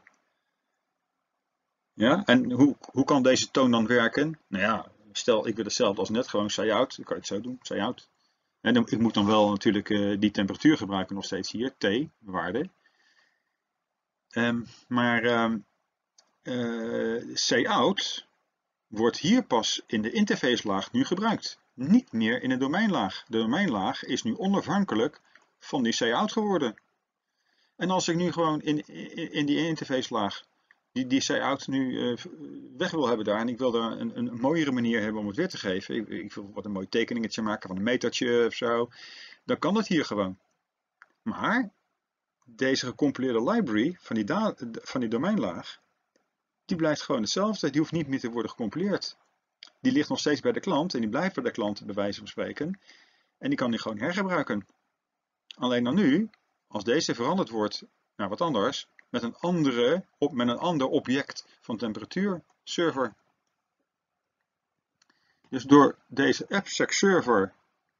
Ja, en hoe kan deze toon dan werken? Nou ja, stel ik wil hetzelfde als net, gewoon say-out. Dan kan je het zo doen, say-out. En ik moet dan wel natuurlijk die temperatuur gebruiken nog steeds hier, T, waarde. Say-out wordt hier pas in de interface laag nu gebruikt. Niet meer in de domeinlaag. De domeinlaag is nu onafhankelijk van die say-out geworden. En als ik nu gewoon in die interface laag die say-out nu weg wil hebben daar en ik wil daar een mooiere manier hebben om het weer te geven. Ik wil wat een mooi tekeningetje maken van een metertje of zo. Dan kan dat hier gewoon. Maar deze gecompileerde library van die domeinlaag, die blijft gewoon hetzelfde. Die hoeft niet meer te worden gecompileerd. Die ligt nog steeds bij de klant en die blijft bij de klant bij wijze van spreken. En die kan die gewoon hergebruiken. Alleen dan nu, als deze veranderd wordt naar wat anders, met een ander object van temperatuurserver. Dus door deze abstract server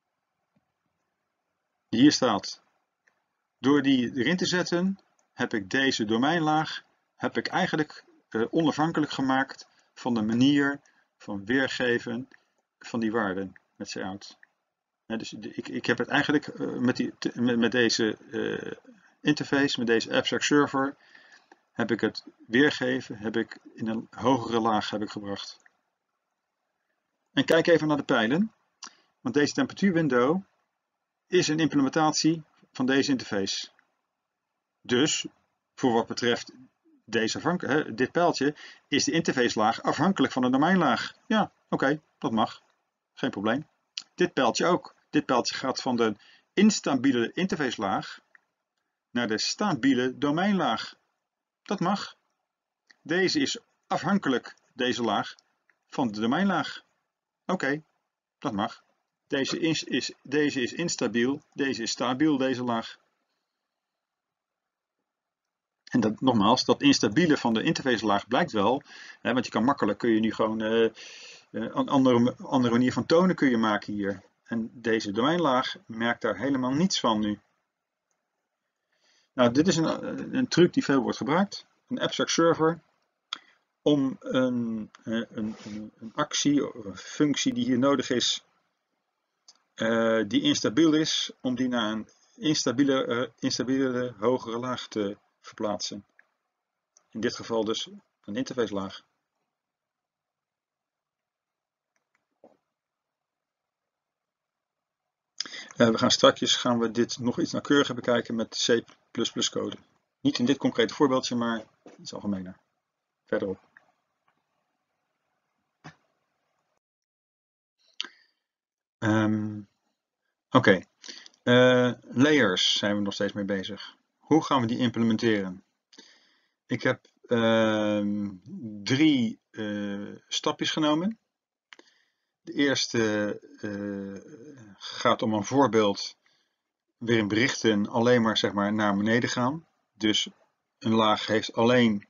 die hier staat, door die erin te zetten, heb ik deze domeinlaag eigenlijk onafhankelijk gemaakt van de manier van weergeven van die waarden met say-out. Dus ik heb het eigenlijk met deze interface, met deze abstract server, heb ik het weergeven, heb ik in een hogere laag gebracht. En kijk even naar de pijlen, want deze temperatuurwindow is een implementatie van deze interface. Dus voor wat betreft dit pijltje is de interface laag afhankelijk van de domeinlaag. Ja, oké, dat mag. Geen probleem. Dit pijltje ook. Dit pijltje gaat van de instabiele interface laag naar de stabiele domeinlaag. Dat mag. Deze is afhankelijk, deze laag, van de domeinlaag. Oké, dat mag. Deze is instabiel, deze is stabiel, deze laag. En nogmaals, dat instabiele van de interface laag blijkt wel, want je kan makkelijk, kun je nu gewoon een andere manier van tonen kun je maken hier. En deze domeinlaag merkt daar helemaal niets van nu. Nou, dit is een truc die veel wordt gebruikt. Een abstract server om een actie of een functie die hier nodig is, die instabiel is, om die naar een instabiele hogere laag te verplaatsen. In dit geval dus een interface laag. We gaan straks dit nog iets nauwkeuriger bekijken met C++ code. Niet in dit concrete voorbeeldje, maar iets algemener. Verderop. Oké. Layers zijn we nog steeds mee bezig. Hoe gaan we die implementeren? Ik heb 3 stapjes genomen. De eerste gaat om een voorbeeld waarin berichten alleen maar, zeg maar, naar beneden gaan. Dus een laag heeft alleen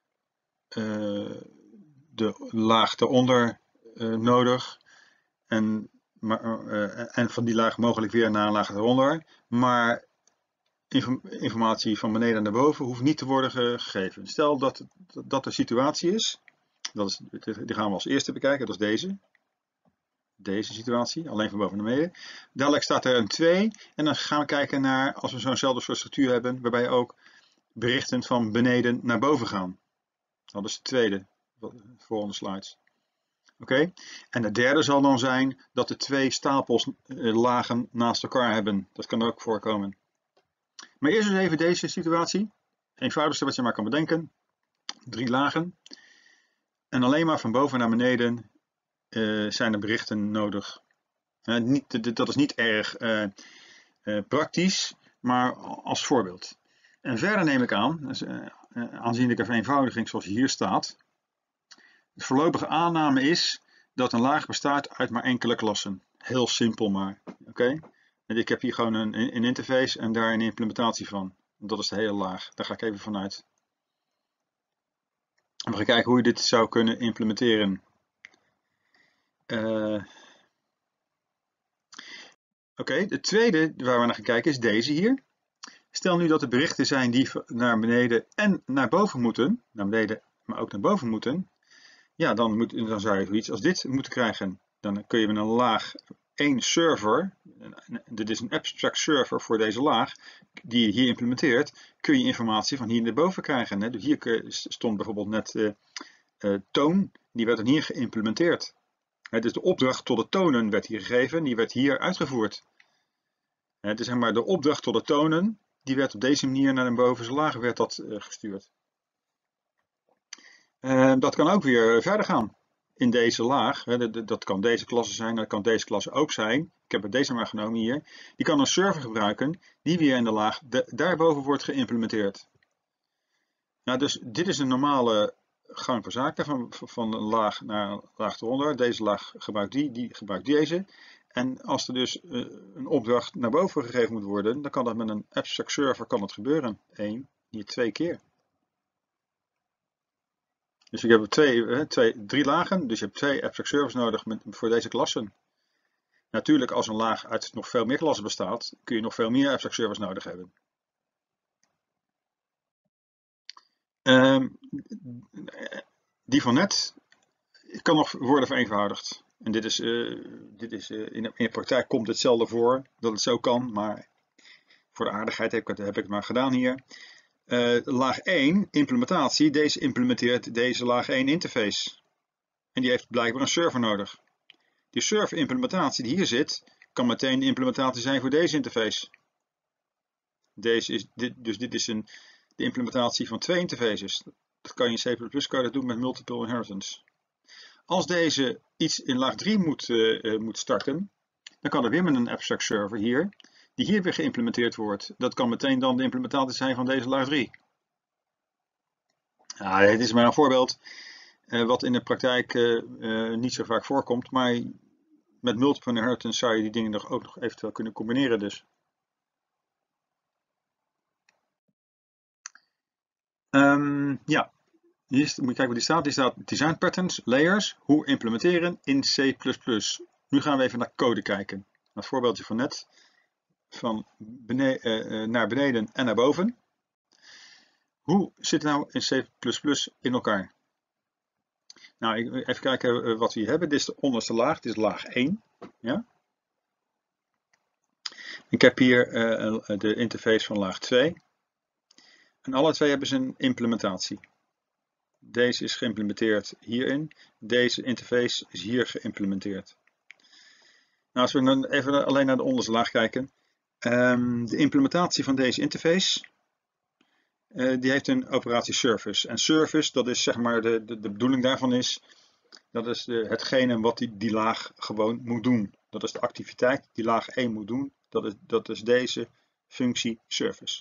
de laag eronder nodig. En van die laag mogelijk weer naar een laag eronder. Maar informatie van beneden naar boven hoeft niet te worden gegeven. Stel dat de situatie is. Die gaan we als eerste bekijken. Dat is deze situatie, alleen van boven naar beneden. Dadelijk staat er een 2 en dan gaan we kijken naar, als we zo'nzelfde soort structuur hebben, waarbij ook berichten van beneden naar boven gaan. Dat is de tweede volgende slides. Oké. En de derde zal dan zijn dat de 2 stapels lagen naast elkaar hebben. Dat kan ook voorkomen. Maar eerst eens even deze situatie. Eenvoudigste wat je maar kan bedenken. 3 lagen. En alleen maar van boven naar beneden zijn er berichten nodig. Dat is niet erg praktisch, maar als voorbeeld. En verder neem ik aan, aanzienlijke vereenvoudiging zoals hier staat. De voorlopige aanname is dat een laag bestaat uit maar enkele klassen. Heel simpel maar. Oké? Ik heb hier gewoon een interface en daar een implementatie van. Dat is de hele laag. Daar ga ik even vanuit. En we gaan kijken hoe je dit zou kunnen implementeren. Oké, de tweede waar we naar gaan kijken is deze hier. Stel nu dat er berichten zijn die naar beneden en naar boven moeten. Naar beneden, maar ook naar boven moeten. Ja, dan zou je zoiets als dit moeten krijgen. Dan kun je met een laag 1 server, dit is een abstract server voor deze laag, die je hier implementeert, kun je informatie van hier naar boven krijgen. Dus hier stond bijvoorbeeld net toon, die werd dan hier geïmplementeerd. Dus de opdracht tot het tonen werd hier gegeven, die werd hier uitgevoerd. Dus zeg maar de opdracht tot het tonen, die werd op deze manier naar de bovenste laag gestuurd. Dat kan ook weer verder gaan in deze laag. Dat kan deze klasse zijn, dat kan deze klasse ook zijn. Ik heb er deze maar genomen hier. Die kan een server gebruiken die weer in de laag daarboven wordt geïmplementeerd. Nou, dus dit is een normale gang van zaken, van een laag naar een laag eronder. Deze laag gebruikt die gebruikt deze. En als er dus een opdracht naar boven gegeven moet worden, dan kan dat met een abstract server gebeuren. 1, hier 2 keer. Dus ik heb 3 lagen, dus je hebt 2 abstract servers nodig voor deze klassen. Natuurlijk, als een laag uit nog veel meer klassen bestaat, kun je nog veel meer abstract servers nodig hebben. Die van net kan nog worden vereenvoudigd. En in de praktijk komt het zelden voor dat het zo kan, maar voor de aardigheid heb ik het maar gedaan hier. Laag 1, implementatie, deze implementeert deze laag 1 interface. En die heeft blijkbaar een server nodig. Die server implementatie die hier zit, kan meteen de implementatie zijn voor deze interface. Dit is de implementatie van 2 interfaces. Dat kan je in C++ code doen met multiple inheritance. Als deze iets in laag 3 moet starten, dan kan er weer met een abstract server hier, die hier weer geïmplementeerd wordt. Dat kan meteen dan de implementatie zijn van deze laag 3. Ja, dit is maar een voorbeeld wat in de praktijk niet zo vaak voorkomt, maar met multiple inheritance zou je die dingen ook nog eventueel kunnen combineren dus. Ja, hier moet je kijken wat die staat. Die staat design patterns, layers, hoe implementeren in C++. Nu gaan we even naar code kijken. Het voorbeeldje van net, van naar beneden en naar boven. Hoe zit het nou in C++ in elkaar? Nou, even kijken wat we hier hebben. Dit is de onderste laag, dit is laag 1. Ja? Ik heb hier de interface van laag 2. En alle twee hebben ze een implementatie. Deze is geïmplementeerd hierin. Deze interface is hier geïmplementeerd. Nou, als we dan even alleen naar de onderste laag kijken. De implementatie van deze interface, die heeft een operatie service. En service, dat is zeg maar de bedoeling daarvan is, dat is hetgene wat die laag gewoon moet doen. Dat is de activiteit die laag 1 moet doen. Dat is deze functie service.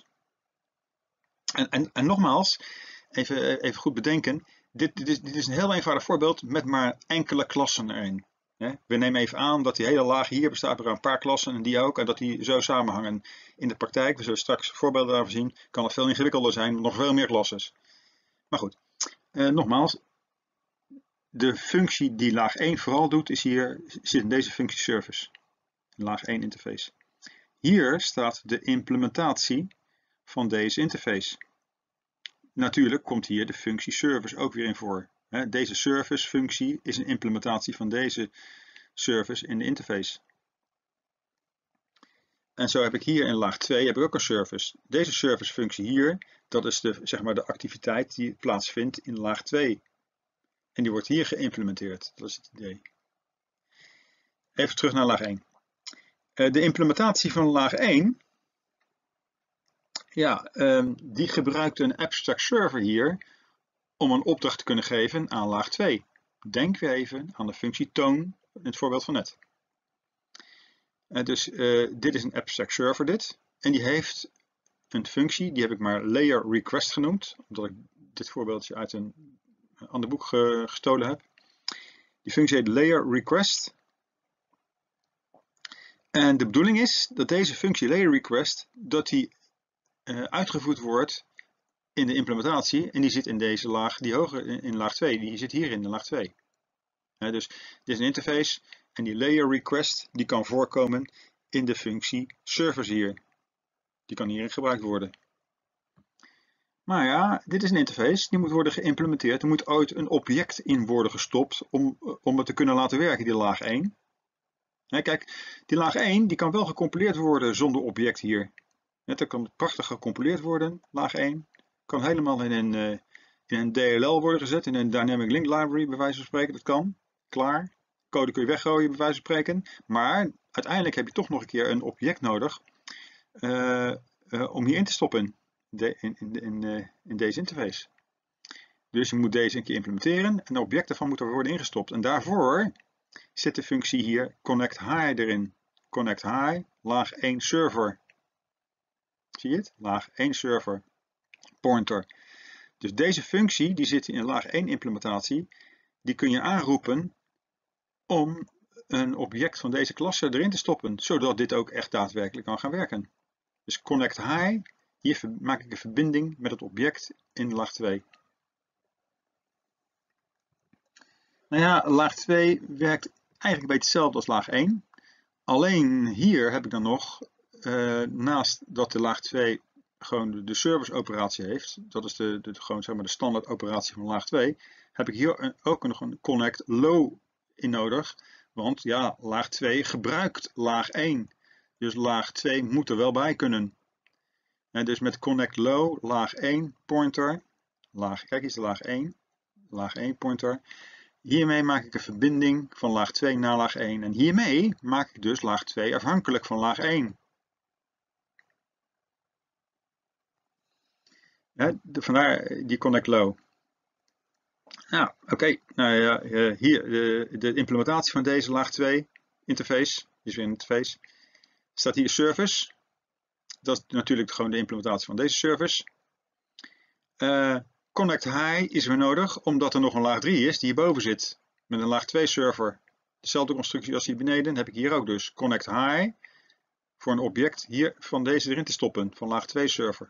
En nogmaals, even goed bedenken, dit is een heel eenvoudig voorbeeld met maar enkele klassen erin. We nemen even aan dat die hele laag hier bestaat uit een paar klassen en die ook, en dat die zo samenhangen. In de praktijk, we zullen straks voorbeelden daarvan zien, kan het veel ingewikkelder zijn, nog veel meer klassen. Maar goed, nogmaals, de functie die laag 1 vooral doet, zit in deze functie service. Laag 1 interface. Hier staat de implementatie van deze interface. Natuurlijk komt hier de functie service ook weer in voor. Deze service functie is een implementatie van deze service in de interface. En zo heb ik hier in laag 2 heb ik ook een service. Deze service functie hier, dat is de activiteit die plaatsvindt in laag 2. En die wordt hier geïmplementeerd. Dat is het idee. Even terug naar laag 1. De implementatie van laag 1, die gebruikt een abstract server hier om een opdracht te kunnen geven aan laag 2. Denk weer even aan de functie toon in het voorbeeld van net. Dit is een abstract server dit. En die heeft een functie, die heb ik maar layer request genoemd, omdat ik dit voorbeeldje uit een ander boek gestolen heb. Die functie heet layer request. En de bedoeling is dat deze functie layer request, dat die uitgevoerd wordt in de implementatie. En die zit in deze laag, die hoger in laag 2, die zit hier in de laag 2. Dus dit is een interface en die layer request die kan voorkomen in de functie service hier. Die kan hierin gebruikt worden. Maar ja, dit is een interface, die moet worden geïmplementeerd. Er moet ooit een object in worden gestopt om het te kunnen laten werken, die laag 1. Kijk, die laag 1 die kan wel gecompileerd worden zonder object hier. Dat kan prachtig gecompileerd worden, laag 1. Kan helemaal in een DLL worden gezet, in een Dynamic Link Library bij wijze van spreken. Dat kan, klaar. Code kun je weggooien bij wijze van spreken. Maar uiteindelijk heb je toch nog een keer een object nodig om hierin te stoppen in deze interface. Dus je moet deze een keer implementeren en de objecten van moeten worden ingestopt. En daarvoor zit de functie hier connect high erin. Connect high, laag 1 server. Zie je het? Laag 1 server. Pointer. Dus deze functie die zit in laag 1 implementatie. Die kun je aanroepen om een object van deze klasse erin te stoppen. Zodat dit ook echt daadwerkelijk kan gaan werken. Dus connect high. Hier maak ik een verbinding met het object in laag 2. Nou ja, laag 2 werkt eigenlijk een beetje hetzelfde als laag 1. Alleen hier heb ik dan nog, naast dat de laag 2 gewoon de service operatie heeft, dat is gewoon zeg maar de standaard operatie van laag 2, heb ik hier ook nog een connect low in nodig. Want ja, laag 2 gebruikt laag 1. Dus laag 2 moet er wel bij kunnen. En dus met connect low, laag 1 pointer, kijk hier is de laag 1 pointer. Hiermee maak ik een verbinding van laag 2 naar laag 1. En hiermee maak ik dus laag 2 afhankelijk van laag 1. Vandaar die connect low. Nou, oké. Nou ja, hier de implementatie van deze laag 2 interface. Die is weer een interface. Staat hier service. Dat is natuurlijk gewoon de implementatie van deze service. Connect high is weer nodig, omdat er nog een laag 3 is die hierboven zit. Met een laag 2 server. Dezelfde constructie als hier beneden heb ik hier ook dus. Connect high voor een object hier van deze erin te stoppen, van laag 2 server.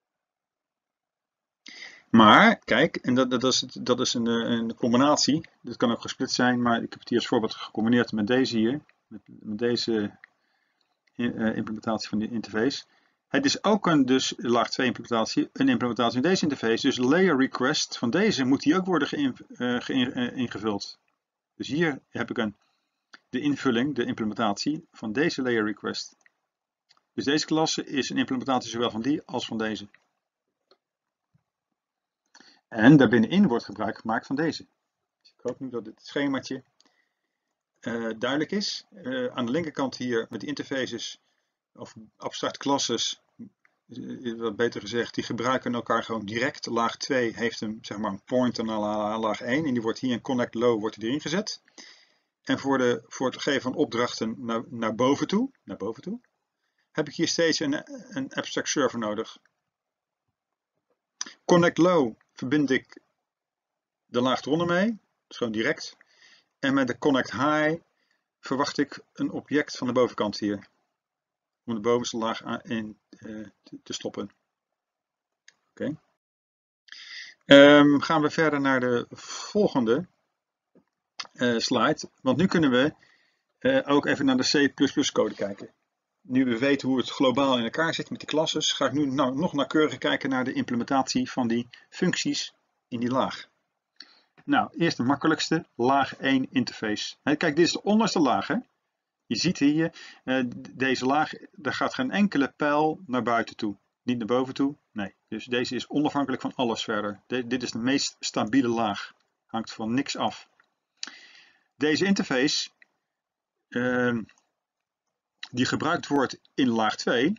Maar, kijk, en dat is een combinatie. Dit kan ook gesplit zijn, maar ik heb het hier als voorbeeld gecombineerd met deze hier. Met deze implementatie van de interface. Het is ook een laag 2 implementatie, een implementatie van deze interface. Dus layer request van deze moet hier ook worden ingevuld. Dus hier heb ik de invulling, de implementatie van deze layer request. Dus deze klasse is een implementatie zowel van die als van deze. En daarbinnenin wordt gebruik gemaakt van deze. Dus ik hoop nu dat dit schemaatje duidelijk is. Aan de linkerkant hier met de interfaces of abstract classes, wat beter gezegd, die gebruiken elkaar gewoon direct. Laag 2 heeft zeg maar een pointer naar laag 1 en die wordt hier in connect low wordt erin gezet. En voor het geven van opdrachten naar boven toe, heb ik hier steeds een abstract server nodig. Connect low verbind ik de laag eronder mee, dus gewoon direct. En met de connect high verwacht ik een object van de bovenkant hier. Om de bovenste laag in te stoppen. Oké. Gaan we verder naar de volgende slide. Want nu kunnen we ook even naar de C++ code kijken. Nu we weten hoe het globaal in elkaar zit met die klasses, ga ik nu nog nauwkeuriger kijken naar de implementatie van die functies in die laag. Nou, eerst de makkelijkste, laag 1 interface. Kijk, dit is de onderste laag. Hè? Je ziet hier, deze laag, daar gaat geen enkele pijl naar buiten toe. Niet naar boven toe, nee. Dus deze is onafhankelijk van alles verder. Dit is de meest stabiele laag. Hangt van niks af. Deze interface, die gebruikt wordt in laag 2,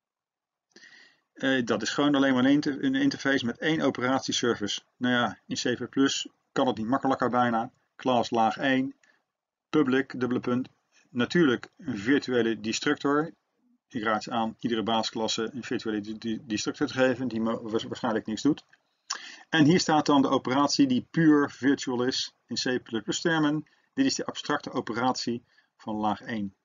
dat is gewoon alleen maar een interface met één operatieservice. Nou ja, in C++ kan het niet makkelijker bijna. Class laag 1, public, dubbele punt. Natuurlijk een virtuele destructor. Ik raad je aan iedere basisklasse een virtuele destructor te geven, die waarschijnlijk niks doet. En hier staat dan de operatie die puur virtual is in C++ termen. Dit is de abstracte operatie van laag 1.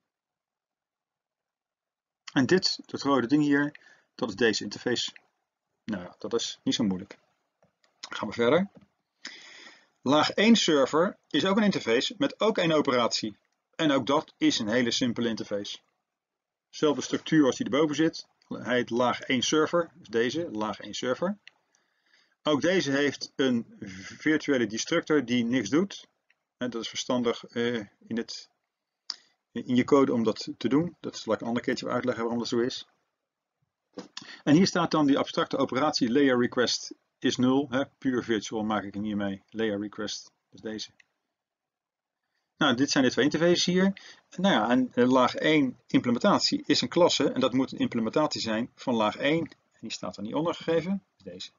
En dit, dat rode ding hier, dat is deze interface. Nou ja, dat is niet zo moeilijk. Gaan we verder. Laag 1 server is ook een interface met ook één operatie. En ook dat is een hele simpele interface. Zelfde structuur als die erboven zit. Hij heet laag 1 server. Dus deze, laag 1 server. Ook deze heeft een virtuele destructor die niks doet. En dat is verstandig in je code om dat te doen. Dat zal ik een ander keertje uitleggen waarom dat zo is. En hier staat dan die abstracte operatie layer request is 0. Puur virtual maak ik hem hiermee. Layer request, dus deze. Nou, dit zijn de twee interfaces hier. Nou ja, en laag 1 implementatie is een klasse. En dat moet een implementatie zijn van laag 1. En die staat dan hieronder gegeven. Deze.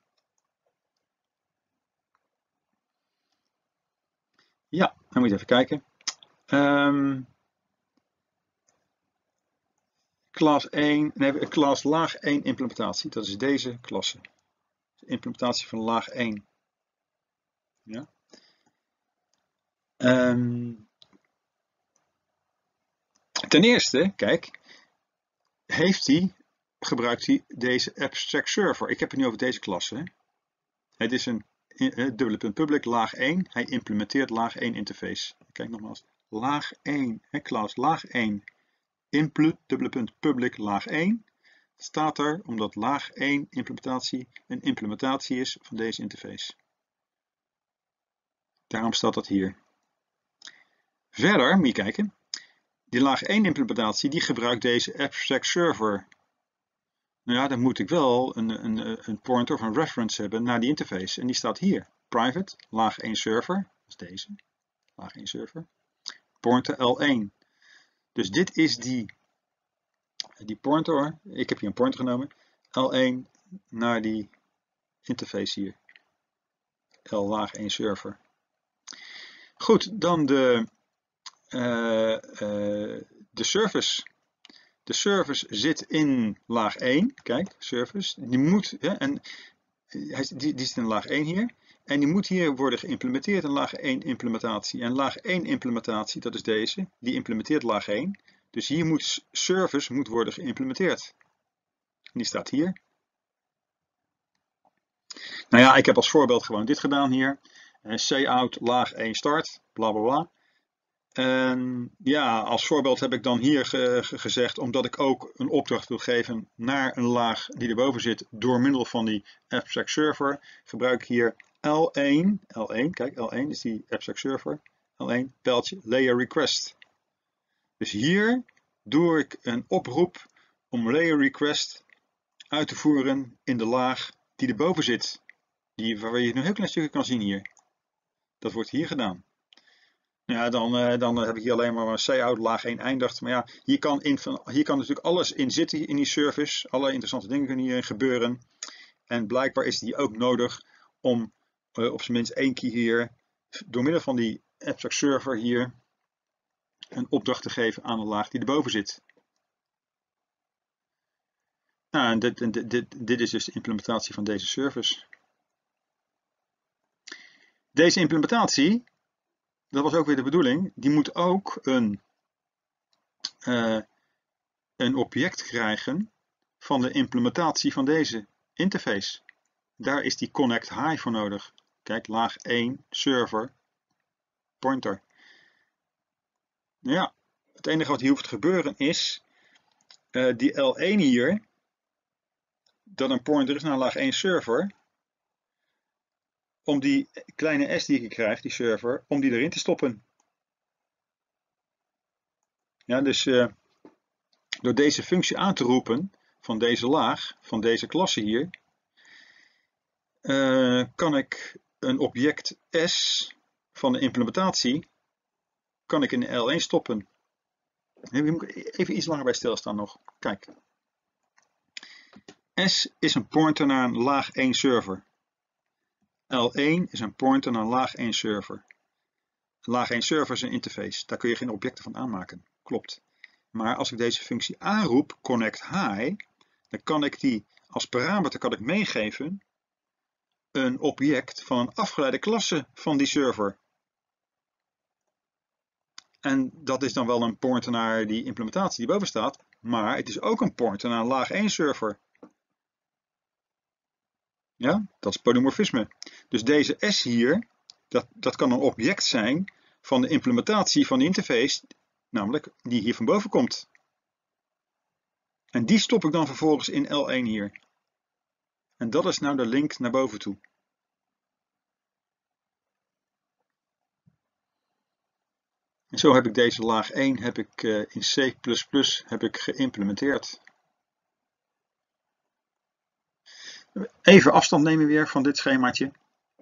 Ja, dan moet je even kijken. Class laag 1 implementatie. Dat is deze klasse. De implementatie van laag 1. Ja. Ten eerste, kijk, gebruikt hij deze abstract server. Ik heb het nu over deze klasse. Hè. Het is een dubbele punt public laag 1. Hij implementeert laag 1 interface. Kijk nogmaals. Laag 1, class laag 1. Dubbele punt public laag 1. Het staat er omdat laag 1 implementatie een implementatie is van deze interface. Daarom staat dat hier. Verder moet je kijken. Die laag 1 implementatie die gebruikt deze abstract server. Nou ja, dan moet ik wel een pointer of een reference hebben naar die interface. En die staat hier. Private, laag 1 server. Dat is deze. Laag 1 server. Pointer L1. Dus dit is die pointer. Ik heb hier een pointer genomen. L1 naar die interface hier. L laag 1 server. Goed, dan de service. De service zit in laag 1. Kijk, service. Die moet, die zit in laag 1 hier. En die moet hier worden geïmplementeerd in laag 1 implementatie. En laag 1 implementatie, dat is deze. Die implementeert laag 1. Dus hier moet service worden geïmplementeerd. En die staat hier. Nou ja, ik heb als voorbeeld gewoon dit gedaan hier. Cout laag 1 start, bla bla bla. En ja, als voorbeeld heb ik dan hier gezegd, omdat ik ook een opdracht wil geven naar een laag die erboven zit door middel van die abstract server, gebruik ik hier L1, kijk L1 is die abstract server, L1 pijltje layer request. Dus hier doe ik een oproep om layer request uit te voeren in de laag die erboven zit, waar je een heel klein stukje kan zien hier. Dat wordt hier gedaan. Ja, dan heb ik hier alleen maar een cout laag 1 eindigt. Maar ja, hier kan natuurlijk alles in zitten in die service. Alle interessante dingen kunnen hierin gebeuren. En blijkbaar is die ook nodig om op zijn minst één keer hier, door middel van die abstract server hier, een opdracht te geven aan de laag die erboven zit. Nou, en dit is dus de implementatie van deze service. Deze implementatie, dat was ook weer de bedoeling, die moet ook een een object krijgen van de implementatie van deze interface. Daar is die connect high voor nodig. Kijk, laag 1 server pointer. Ja, het enige wat hier hoeft te gebeuren is die L1 hier, dat een pointer is naar laag 1 server, om die kleine s die ik krijg, die server, om die erin te stoppen. Ja, dus door deze functie aan te roepen van deze laag, van deze klasse hier, kan ik een object S van de implementatie kan ik in L1 stoppen. Hier moet ik even iets langer bij stilstaan nog. Kijk. S is een pointer naar een laag 1 server. L1 is een pointer naar een laag 1 server. Laag 1 server is een interface. Daar kun je geen objecten van aanmaken. Klopt. Maar als ik deze functie aanroep, connect high, dan kan ik die als parameter meegeven een object van een afgeleide klasse van die server. En dat is dan wel een pointer naar die implementatie die boven staat, maar het is ook een pointer naar een laag 1 server. Ja, dat is polymorfisme. Dus deze S hier, dat kan een object zijn van de implementatie van de interface, namelijk die hier van boven komt. En die stop ik dan vervolgens in L1 hier. En dat is nou de link naar boven toe. En zo heb ik deze laag 1 heb ik, in C++ heb ik geïmplementeerd. Even afstand nemen weer van dit schemaatje.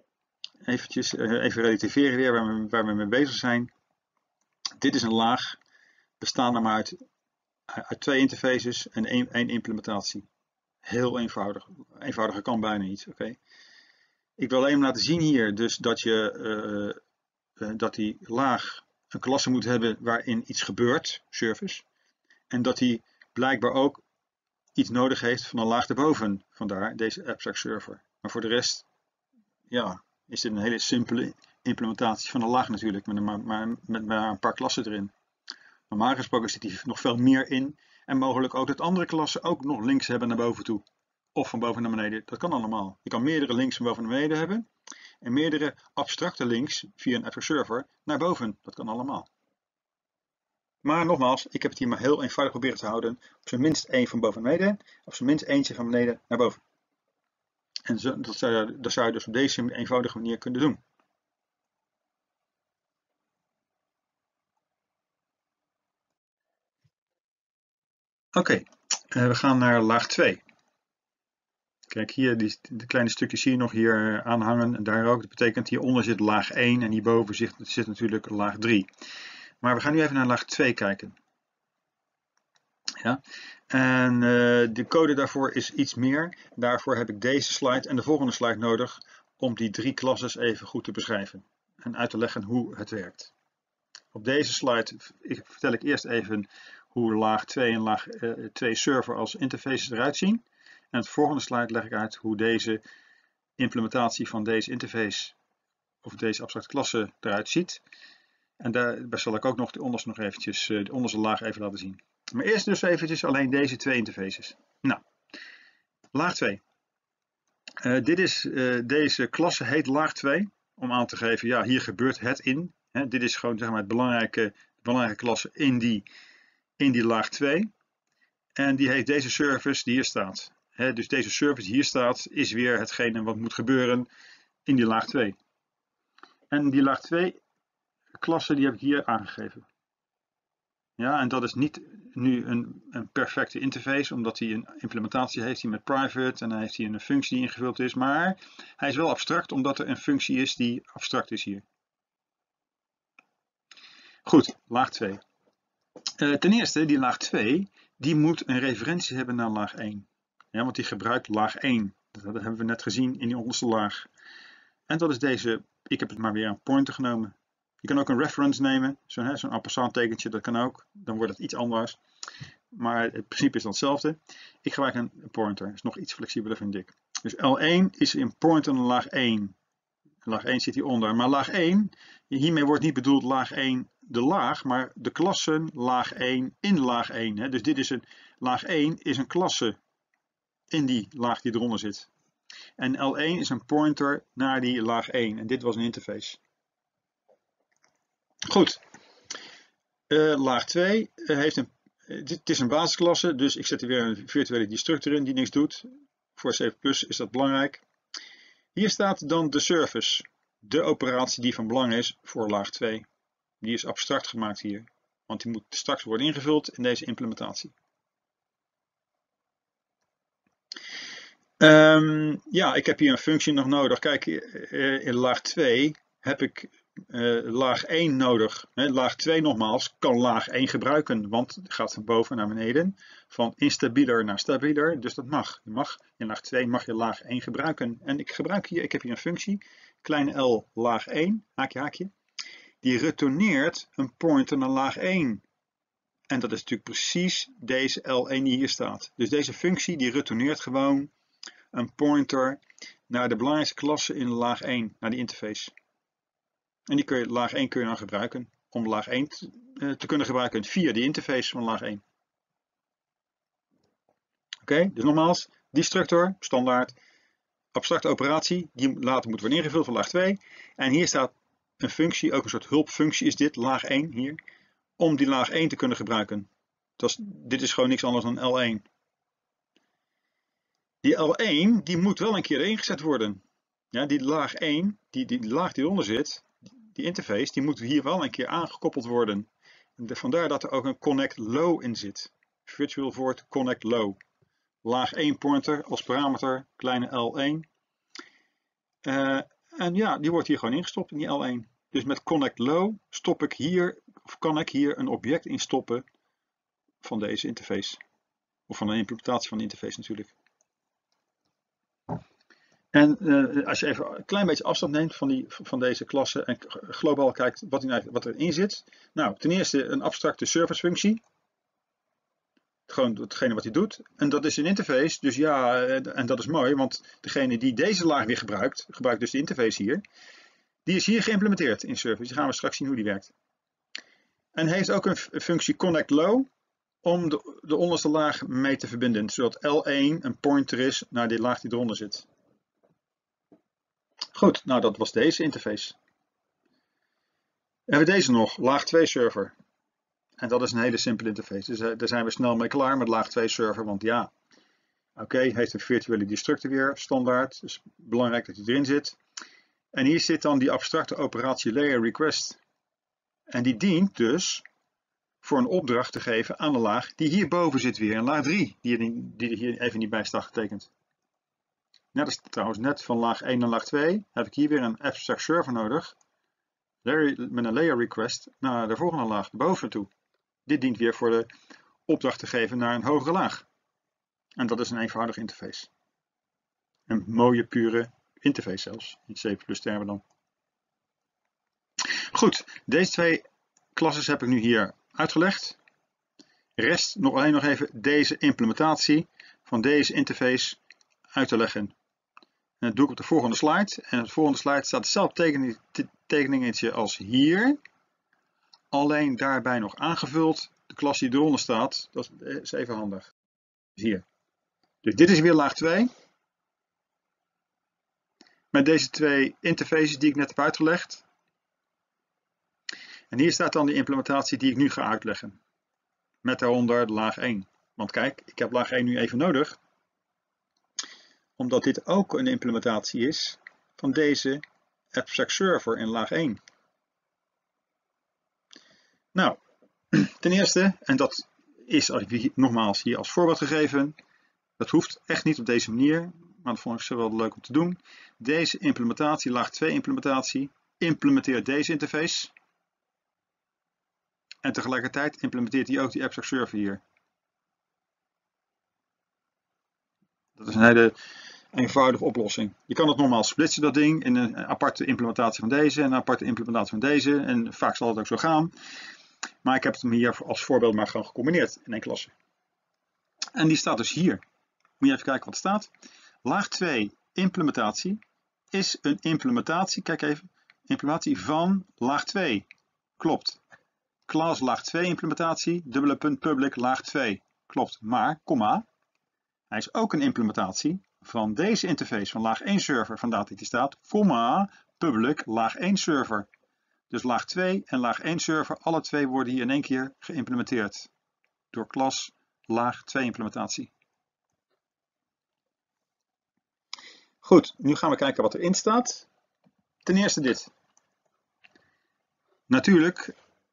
Even relativeren weer waar we mee bezig zijn. Dit is een laag bestaande maar uit twee interfaces en één implementatie. Heel eenvoudig. Eenvoudiger kan bijna niet. Okay. Ik wil alleen laten zien hier dus dat die laag een klasse moet hebben waarin iets gebeurt, service. En dat die blijkbaar ook iets nodig heeft van een laag erboven. Vandaar deze abstract server. Maar voor de rest, ja, is dit een hele simpele implementatie van een laag natuurlijk, met maar een paar klassen erin. Normaal gesproken zit hier nog veel meer in en mogelijk ook dat andere klassen ook nog links hebben naar boven toe. Of van boven naar beneden, dat kan allemaal. Je kan meerdere links van boven naar beneden hebben en meerdere abstracte links via een abstract server naar boven, dat kan allemaal. Maar nogmaals, ik heb het hier maar heel eenvoudig proberen te houden. Op zijn minst één van boven naar beneden, op zijn minst eentje van beneden naar boven. En dat zou je dus op deze eenvoudige manier kunnen doen. Oké, we gaan naar laag 2. Kijk hier, de kleine stukjes zie je nog hier aanhangen en daar ook. Dat betekent hieronder zit laag 1 en hierboven zit natuurlijk laag 3. Maar we gaan nu even naar laag 2 kijken. Ja. En de code daarvoor is iets meer. Daarvoor heb ik deze slide en de volgende slide nodig om die drie klasses even goed te beschrijven en uit te leggen hoe het werkt. Op deze slide vertel ik eerst even hoe laag 2 en laag 2 server als interfaces eruit zien. En het volgende slide leg ik uit hoe deze implementatie van deze interface of deze abstracte klasse eruit ziet. En daarbij zal ik ook nog de onderste laag even laten zien. Maar eerst dus eventjes alleen deze twee interfaces. Nou, laag 2. Deze klasse heet laag 2 om aan te geven, ja, hier gebeurt het in. Dit is gewoon zeg maar, de belangrijke klasse in die laag 2. En die heeft deze service die hier staat. Dus deze service die hier staat is weer hetgene wat moet gebeuren in die laag 2. En die laag 2 klasse die heb ik hier aangegeven. Ja, en dat is niet nu een perfecte interface, omdat hij een implementatie heeft die met private en dan heeft hij een functie die ingevuld is, maar hij is wel abstract omdat er een functie is die abstract is hier. Goed, laag 2. Ten eerste, die laag 2, die moet een referentie hebben naar laag 1. Ja, want die gebruikt laag 1. Dat hebben we net gezien in die onderste laag. En dat is deze, ik heb het maar weer een pointer genomen. Je kan ook een reference nemen, zo'n en passant tekentje, dat kan ook. Dan wordt het iets anders. Maar het principe is dan hetzelfde. Ik gebruik een pointer, dat is nog iets flexibeler vind ik. Dus L1 is een pointer naar laag 1. Laag 1 zit hieronder. Maar laag 1, hiermee wordt niet bedoeld laag 1 de laag, maar de klassen laag 1 in laag 1. Hè. Dus dit is laag 1 is een klasse in die laag die eronder zit. En L1 is een pointer naar die laag 1. En dit was een interface. Goed. Laag 2 heeft dit is een basisklasse, dus ik zet er weer een virtuele destructor in die niks doet. Voor C++ is dat belangrijk. Hier staat dan de service, de operatie die van belang is voor laag 2. Die is abstract gemaakt hier, want die moet straks worden ingevuld in deze implementatie. Ja, ik heb hier een functie nog nodig. Kijk, in laag 2 heb ik laag 1 nodig. Laag 2 nogmaals kan laag 1 gebruiken, want het gaat van boven naar beneden, van instabieler naar stabieler, dus dat mag. In laag 2 mag je laag 1 gebruiken. En ik heb hier een functie, kleine l laag 1, haakje, die retourneert een pointer naar laag 1. En dat is natuurlijk precies deze L1 die hier staat. Dus deze functie die retourneert gewoon een pointer naar de belangrijkste klasse in laag 1, naar die interface. En laag 1 kun je dan gebruiken om laag 1 te kunnen gebruiken via die interface van laag 1. Oké, dus nogmaals, destructor, standaard, abstracte operatie, die later moet worden ingevuld van laag 2. En hier staat een functie, ook een soort hulpfunctie is dit, laag 1 hier, om die laag 1 te kunnen gebruiken. Dit is gewoon niks anders dan L1. Die L1 die moet wel een keer ingezet worden. Ja, die laag 1, die laag die eronder zit, die interface, die moet hier wel een keer aangekoppeld worden. En vandaar dat er ook een connect low in zit. Virtual voort connect low. Laag 1 pointer als parameter, kleine L1. En ja, die wordt hier gewoon ingestopt in die L1. Dus met connect low kan ik hier een object in stoppen van deze interface. Of van een implementatie van de interface natuurlijk. En als je even een klein beetje afstand neemt van deze klasse en globaal kijkt wat erin zit. Nou, ten eerste een abstracte service functie. Gewoon hetgene wat hij doet. En dat is een interface, dus ja, en dat is mooi, want degene die deze laag weer gebruikt dus de interface hier, die is hier geïmplementeerd in service. Die gaan we straks zien hoe die werkt. En heeft ook een functie connect low om de onderste laag mee te verbinden, zodat L1 een pointer is naar die laag die eronder zit. Goed, nou dat was deze interface. Hebben we deze nog, laag 2 server. En dat is een hele simpele interface. Dus daar zijn we snel mee klaar met laag 2 server, want ja, oké, heeft een virtuele destructor weer, standaard. Dus belangrijk dat hij erin zit. En hier zit dan die abstracte operatie layer request. En die dient dus voor een opdracht te geven aan de laag die hierboven zit weer, in laag 3, die er hier even niet bij staat getekend. Net als trouwens net van laag 1 naar laag 2 heb ik hier weer een abstract server nodig. Met een layer request naar de volgende laag, boven toe. Dit dient weer voor de opdracht te geven naar een hogere laag. En dat is een eenvoudige interface. Een mooie, pure interface zelfs, in C++ termen dan. Goed, deze twee klasses heb ik nu hier uitgelegd. Rest alleen nog even deze implementatie van deze interface uit te leggen. En dat doe ik op de volgende slide. En op de volgende slide staat hetzelfde tekeningetje als hier. Alleen daarbij nog aangevuld. De klas die eronder staat, dat is even handig. Dus hier. Dus dit is weer laag 2. Met deze twee interfaces die ik net heb uitgelegd. En hier staat dan de implementatie die ik nu ga uitleggen. Met daaronder de laag 1. Want kijk, ik heb laag 1 nu even nodig. Omdat dit ook een implementatie is van deze abstract server in laag 1. Nou, ten eerste, en dat is nogmaals hier als voorbeeld gegeven. Dat hoeft echt niet op deze manier, maar dat vond ik zo wel leuk om te doen. Deze implementatie, laag 2 implementatie, implementeert deze interface. En tegelijkertijd implementeert hij ook die abstract server hier. Dat is een hele eenvoudige oplossing. Je kan het normaal splitsen, dat ding, in een aparte implementatie van deze en een aparte implementatie van deze. En vaak zal het ook zo gaan. Maar ik heb het hem hier als voorbeeld maar gewoon gecombineerd in één klasse. En die staat dus hier. Moet je even kijken wat er staat. Laag 2 implementatie is een implementatie, kijk even, implementatie van laag 2. Klopt. class laag 2 implementatie, dubbele punt public laag 2. Klopt, maar, comma, hij is ook een implementatie van deze interface van laag 1 server van data.staat, comma, public laag 1 server. Dus laag 2 en laag 1 server, alle twee worden hier in één keer geïmplementeerd door class laag 2 implementatie. Goed, nu gaan we kijken wat erin staat. Ten eerste dit. Natuurlijk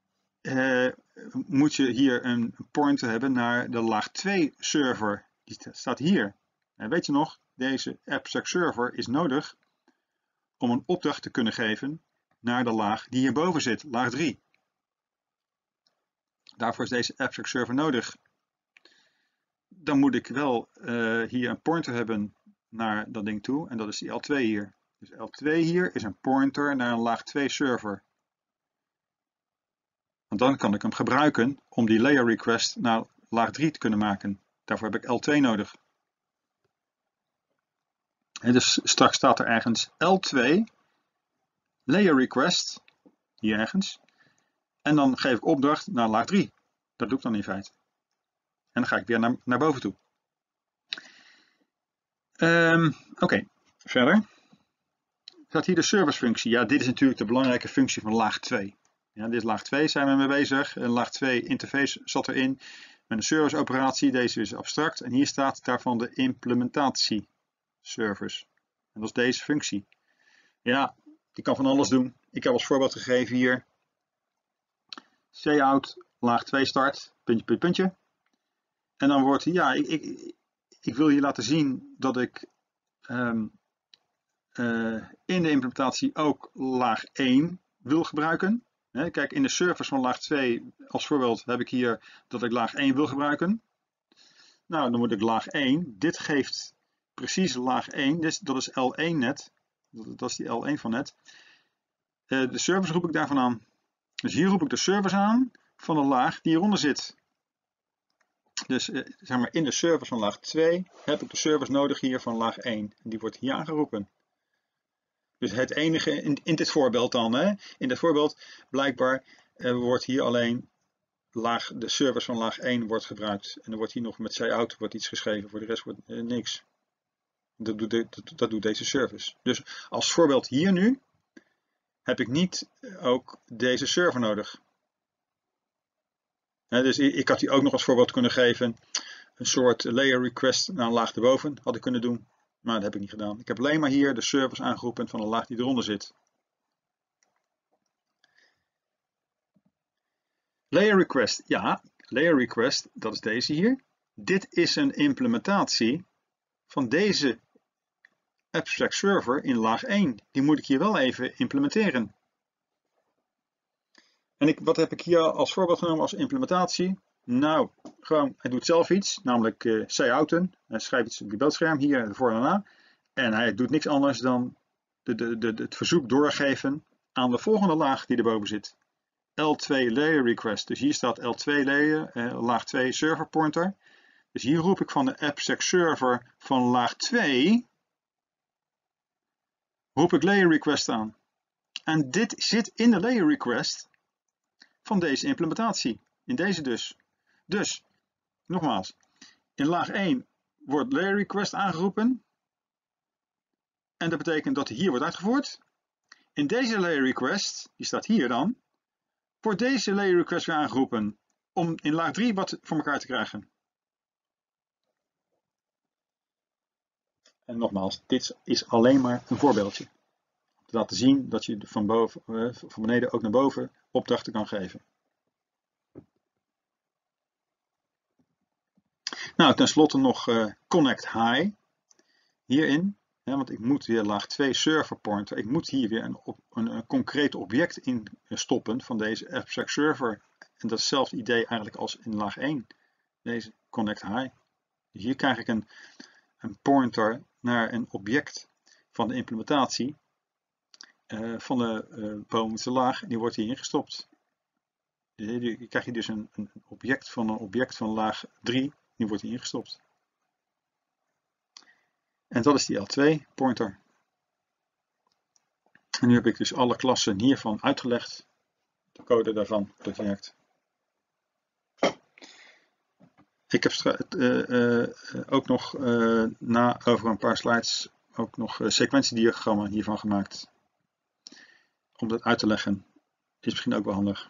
moet je hier een pointer hebben naar de laag 2 server. Die staat hier. En weet je nog, deze abstract server is nodig om een opdracht te kunnen geven naar de laag die hierboven zit, laag 3. Daarvoor is deze abstract server nodig. Dan moet ik wel hier een pointer hebben naar dat ding toe en dat is die L2 hier. Dus L2 hier is een pointer naar een laag 2 server. Want dan kan ik hem gebruiken om die layer request naar laag 3 te kunnen maken. Daarvoor heb ik L2 nodig. En dus straks staat er ergens L2 layer request, hier ergens. En dan geef ik opdracht naar laag 3. Dat doe ik dan in feite. En dan ga ik weer naar boven toe. Oké, verder. Staat hier de servicefunctie. Ja, dit is natuurlijk de belangrijke functie van laag 2. Ja, dit is laag 2, zijn we mee bezig. En laag 2 interface zat erin met een service operatie. Deze is abstract. En hier staat daarvan de implementatie service. En dat is deze functie. Ja, die kan van alles doen. Ik heb als voorbeeld gegeven hier. Cout laag 2 start, puntje, puntje, puntje. En dan wordt, ja, ik wil hier laten zien dat ik in de implementatie ook laag 1 wil gebruiken. Kijk, in de service van laag 2 als voorbeeld heb ik hier dat ik laag 1 wil gebruiken. Nou, dan moet ik laag 1. Dit geeft precies laag 1. Dat is L1 net. Dat is die L1 van net. De service roep ik daarvan aan. Dus hier roep ik de service aan van de laag die hieronder zit. Dus zeg maar in de service van laag 2 heb ik de service nodig hier van laag 1. En die wordt hier aangeroepen. Dus het enige in dit voorbeeld dan, in dit voorbeeld blijkbaar wordt hier alleen de service van laag 1 wordt gebruikt. En er wordt hier nog met cout wordt iets geschreven, voor de rest wordt niks. Dat doet deze service. Dus als voorbeeld hier nu heb ik niet ook deze server nodig. Dus ik had hier ook nog als voorbeeld kunnen geven een soort layer request naar een laag erboven had ik kunnen doen. Maar dat heb ik niet gedaan. Ik heb alleen maar hier de service aangeroepen van de laag die eronder zit. Layer request. Ja, layer request, dat is deze hier. Dit is een implementatie van deze abstract server in laag 1. Die moet ik hier wel even implementeren. En wat heb ik hier als voorbeeld genomen als implementatie? Nou, gewoon, hij doet zelf iets, namelijk couten. Hij schrijft iets op je beeldscherm, hier voor en na. En hij doet niks anders dan het verzoek doorgeven aan de volgende laag die erboven zit. L2 layer request. Dus hier staat L2 layer, laag 2 server pointer. Dus hier roep ik van de abstract server van laag 2, roep ik layer request aan. En dit zit in de layer request van deze implementatie. In deze dus. Dus, nogmaals, in laag 1 wordt layer request aangeroepen. En dat betekent dat hij hier wordt uitgevoerd. In deze layer request, die staat hier dan, wordt deze layer request weer aangeroepen om in laag 3 wat voor elkaar te krijgen. En nogmaals, dit is alleen maar een voorbeeldje. Om te laten zien dat je van beneden ook naar boven opdrachten kan geven. Nou, tenslotte nog connect high hierin. Want ik moet weer laag 2 server pointer. Ik moet hier weer een concreet object in stoppen van deze abstract server. En dat is hetzelfde idee eigenlijk als in laag 1. Deze connect high. Dus hier krijg ik een pointer naar een object van de implementatie van de bovenste laag. Die wordt hier ingestopt. Je krijgt hier dus een object van laag 3. Die wordt hier ingestopt. En dat is die L2 pointer. En nu heb ik dus alle klassen hiervan uitgelegd. De code daarvan, dat werkt. Ik heb ook nog over een paar slides ook nog sequentiediagrammen hiervan gemaakt. Om dat uit te leggen is misschien ook wel handig.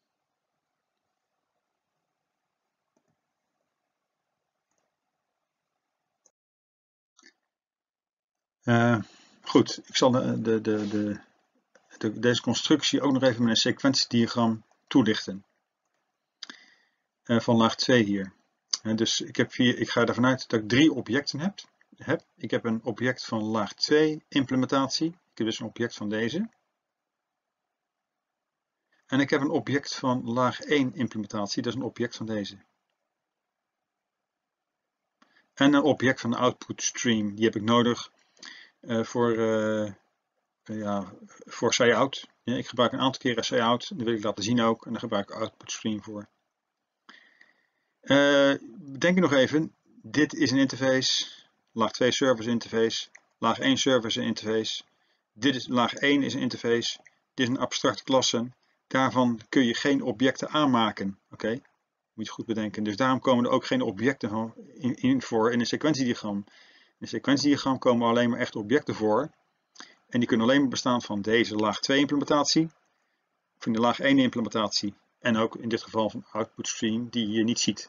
Goed, ik zal deze constructie ook nog even met een sequentiediagram toelichten. Van laag 2 hier. Dus ik ga ervan uit dat ik 3 objecten heb. Ik heb een object van laag 2 implementatie. Ik heb dus een object van deze. En ik heb een object van laag 1 implementatie. Dat is een object van deze. En een object van de output stream. Die heb ik nodig voor say-out. Ja, ik gebruik een aantal keren say-out. Dat wil ik laten zien ook. En daar gebruik ik output stream voor. Denk je nog even. Dit is een interface. Laag 2 service interface. Laag 1 service interface. Laag 1 is een interface. Dit is een abstracte klasse. Daarvan kun je geen objecten aanmaken. Oké? Moet je goed bedenken. Dus daarom komen er ook geen objecten voor in een sequentiediagram. In een sequentiediagram komen alleen maar echte objecten voor. En die kunnen alleen maar bestaan van deze laag 2 implementatie. Van de laag 1 implementatie. En ook in dit geval van output stream die je niet ziet.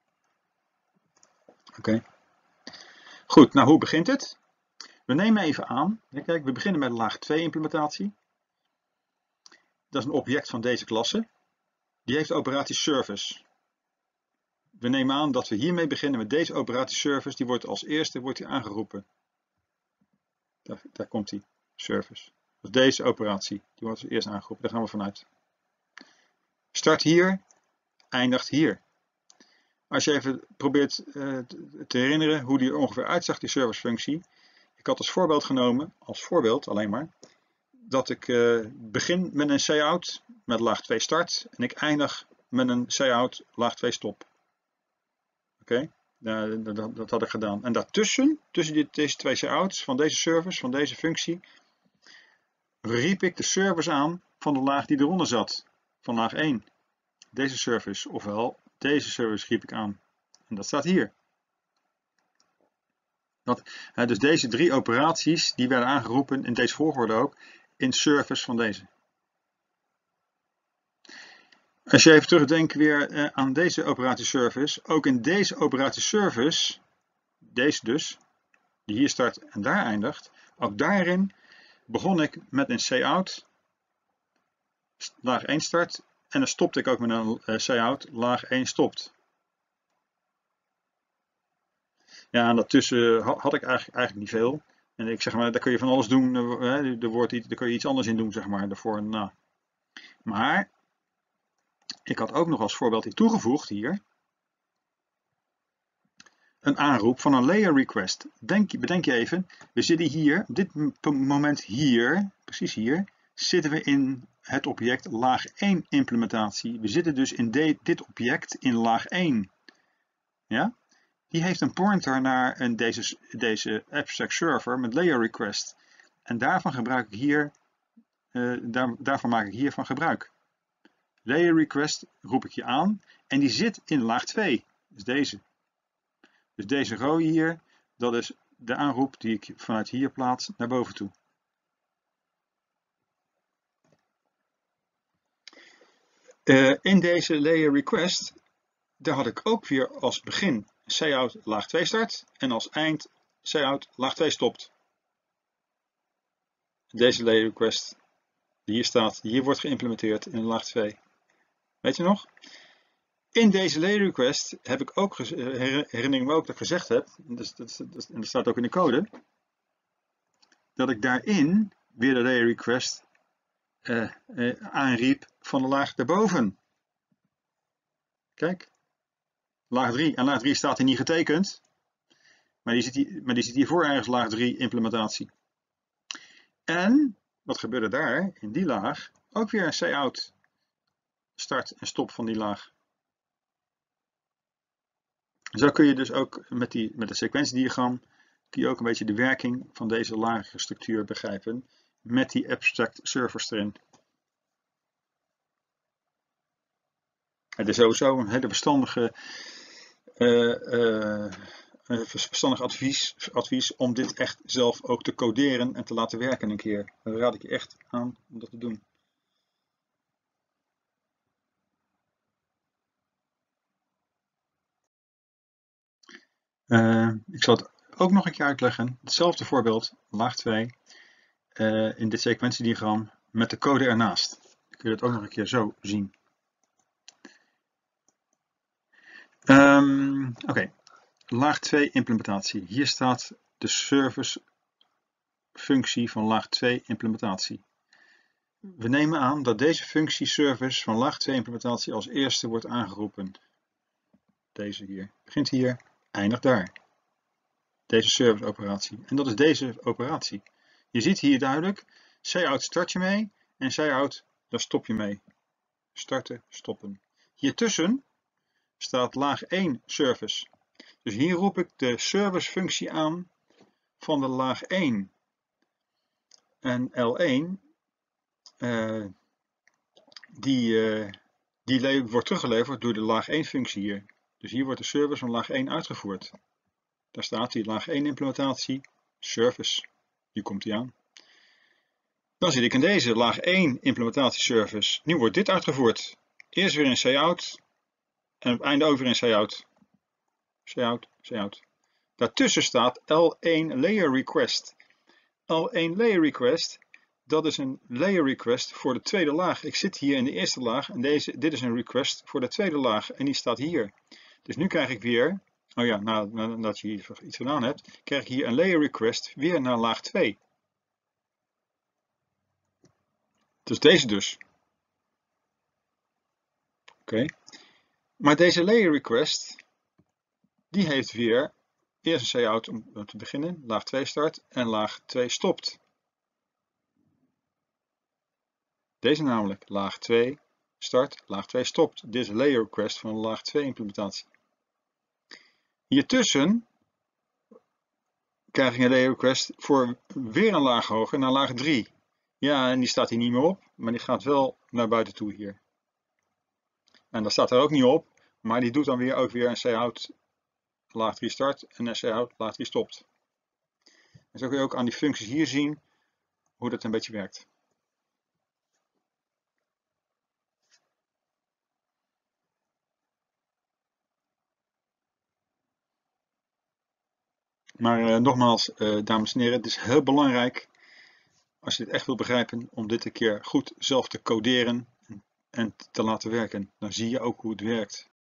Oké. Goed, nou hoe begint het? We nemen even aan. Kijk, we beginnen met de laag 2 implementatie. Dat is een object van deze klasse. Die heeft operatie service. We nemen aan dat we hiermee beginnen met deze operatie service. Die wordt als eerste aangeroepen. Daar komt die service. Dus deze operatie, die wordt als eerste aangeroepen. Daar gaan we vanuit. Start hier, eindigt hier. Als je even probeert te herinneren hoe die er ongeveer uitzag, die servicefunctie. Ik had als voorbeeld genomen, alleen maar, dat ik begin met een say-out met laag 2 start en ik eindig met een say-out laag 2 stop. Oké, dat had ik gedaan. En daartussen, tussen deze twee say-outs van deze service, van deze functie, riep ik de service aan van de laag die eronder zat, van laag 1. Deze service, ofwel deze service riep ik aan. En dat staat hier. Dus deze 3 operaties die werden aangeroepen in deze volgorde ook in service van deze. Als je even terugdenkt weer aan deze operatieservice, ook in deze operatieservice, deze dus, die hier start en daar eindigt, ook daarin begon ik met een say-out, laag 1 start, en dan stopte ik ook met een say-out, laag 1 stopt. Ja, en daartussen had ik eigenlijk niet veel. En ik zeg maar, daar kun je van alles doen, daar kun je iets anders in doen, zeg maar, daarvoor en na. Maar ik had ook nog als voorbeeld hier toegevoegd hier een aanroep van een layer request. Bedenk je even, we zitten hier, op dit moment hier, precies hier, zitten we in het object laag 1 implementatie. We zitten dus in dit object in laag 1. Ja? Die heeft een pointer naar deze abstract server met layer request. En daarvan gebruik ik hier, daarvan maak ik hiervan gebruik. Layer request roep ik je aan en die zit in laag 2. Dus deze. Dus deze rode hier, dat is de aanroep die ik vanuit hier plaats naar boven toe. In deze layer request, daar had ik ook weer als begin say-out laag 2 start en als eind say-out laag 2 stopt. Deze layer request die hier staat, die hier wordt geïmplementeerd in laag 2. Weet je nog? In deze layer request heb ik ook, herinner ik me ook dat ik gezegd heb, en dat staat ook in de code, dat ik daarin weer de layer request aanriep van de laag daarboven. Kijk, laag 3. En laag 3 staat hier niet getekend, maar die zit hiervoor ergens laag 3 implementatie. En wat gebeurde daar, in die laag, ook weer een say-out start en stop van die laag. Zo kun je dus ook met het sequentiediagram kun je ook een beetje de werking van deze lagere structuur begrijpen met die abstract servers erin. Het is sowieso een hele verstandige verstandig advies om dit echt zelf ook te coderen en te laten werken een keer. Dat raad ik je echt aan om dat te doen. Ik zal het ook nog een keer uitleggen. Hetzelfde voorbeeld, laag 2, in dit sequentiediagram met de code ernaast. Dan kun je het ook nog een keer zo zien. Oké, laag 2 implementatie. Hier staat de service functie van laag 2 implementatie. We nemen aan dat deze functie service van laag 2 implementatie als eerste wordt aangeroepen. Deze hier. Begint hier, eindigt daar. Deze service operatie. En dat is deze operatie. Je ziet hier duidelijk, cout start je mee en cout daar stop je mee. Starten, stoppen. Hiertussen staat laag 1 service. Dus hier roep ik de service functie aan van de laag 1. En L1 die wordt teruggeleverd door de laag 1 functie hier. Dus hier wordt de service van laag 1 uitgevoerd. Daar staat die laag 1 implementatie service. Hier komt die aan. Dan zit ik in deze laag 1 implementatie service. Nu wordt dit uitgevoerd. Eerst weer in cout en op het einde ook weer in cout. Cout. Daartussen staat L1 layer request. L1 layer request, dat is een layer request voor de tweede laag. Ik zit hier in de eerste laag en dit is een request voor de tweede laag en die staat hier. Dus nu krijg ik weer, oh ja, nadat je hier iets gedaan hebt, krijg ik hier een layer request weer naar laag 2. Dus deze dus. Oké. Maar deze layer request, die heeft weer eerst een cout om te beginnen, laag 2 start en laag 2 stopt. Deze namelijk, laag 2 start, laag 2 stopt. Dit is een layer request van een laag 2 implementatie. Hiertussen krijg ik een layer request voor weer een laag hoger naar laag 3. Ja, en die staat hier niet meer op, maar die gaat wel naar buiten toe hier. En dat staat er ook niet op, maar die doet dan weer ook weer een cout laag 3 start en een cout laag 3 stopt. En zo kun je ook aan die functies hier zien hoe dat een beetje werkt. Maar nogmaals, dames en heren, het is heel belangrijk, als je dit echt wilt begrijpen, om dit een keer goed zelf te coderen en te laten werken. Dan zie je ook hoe het werkt.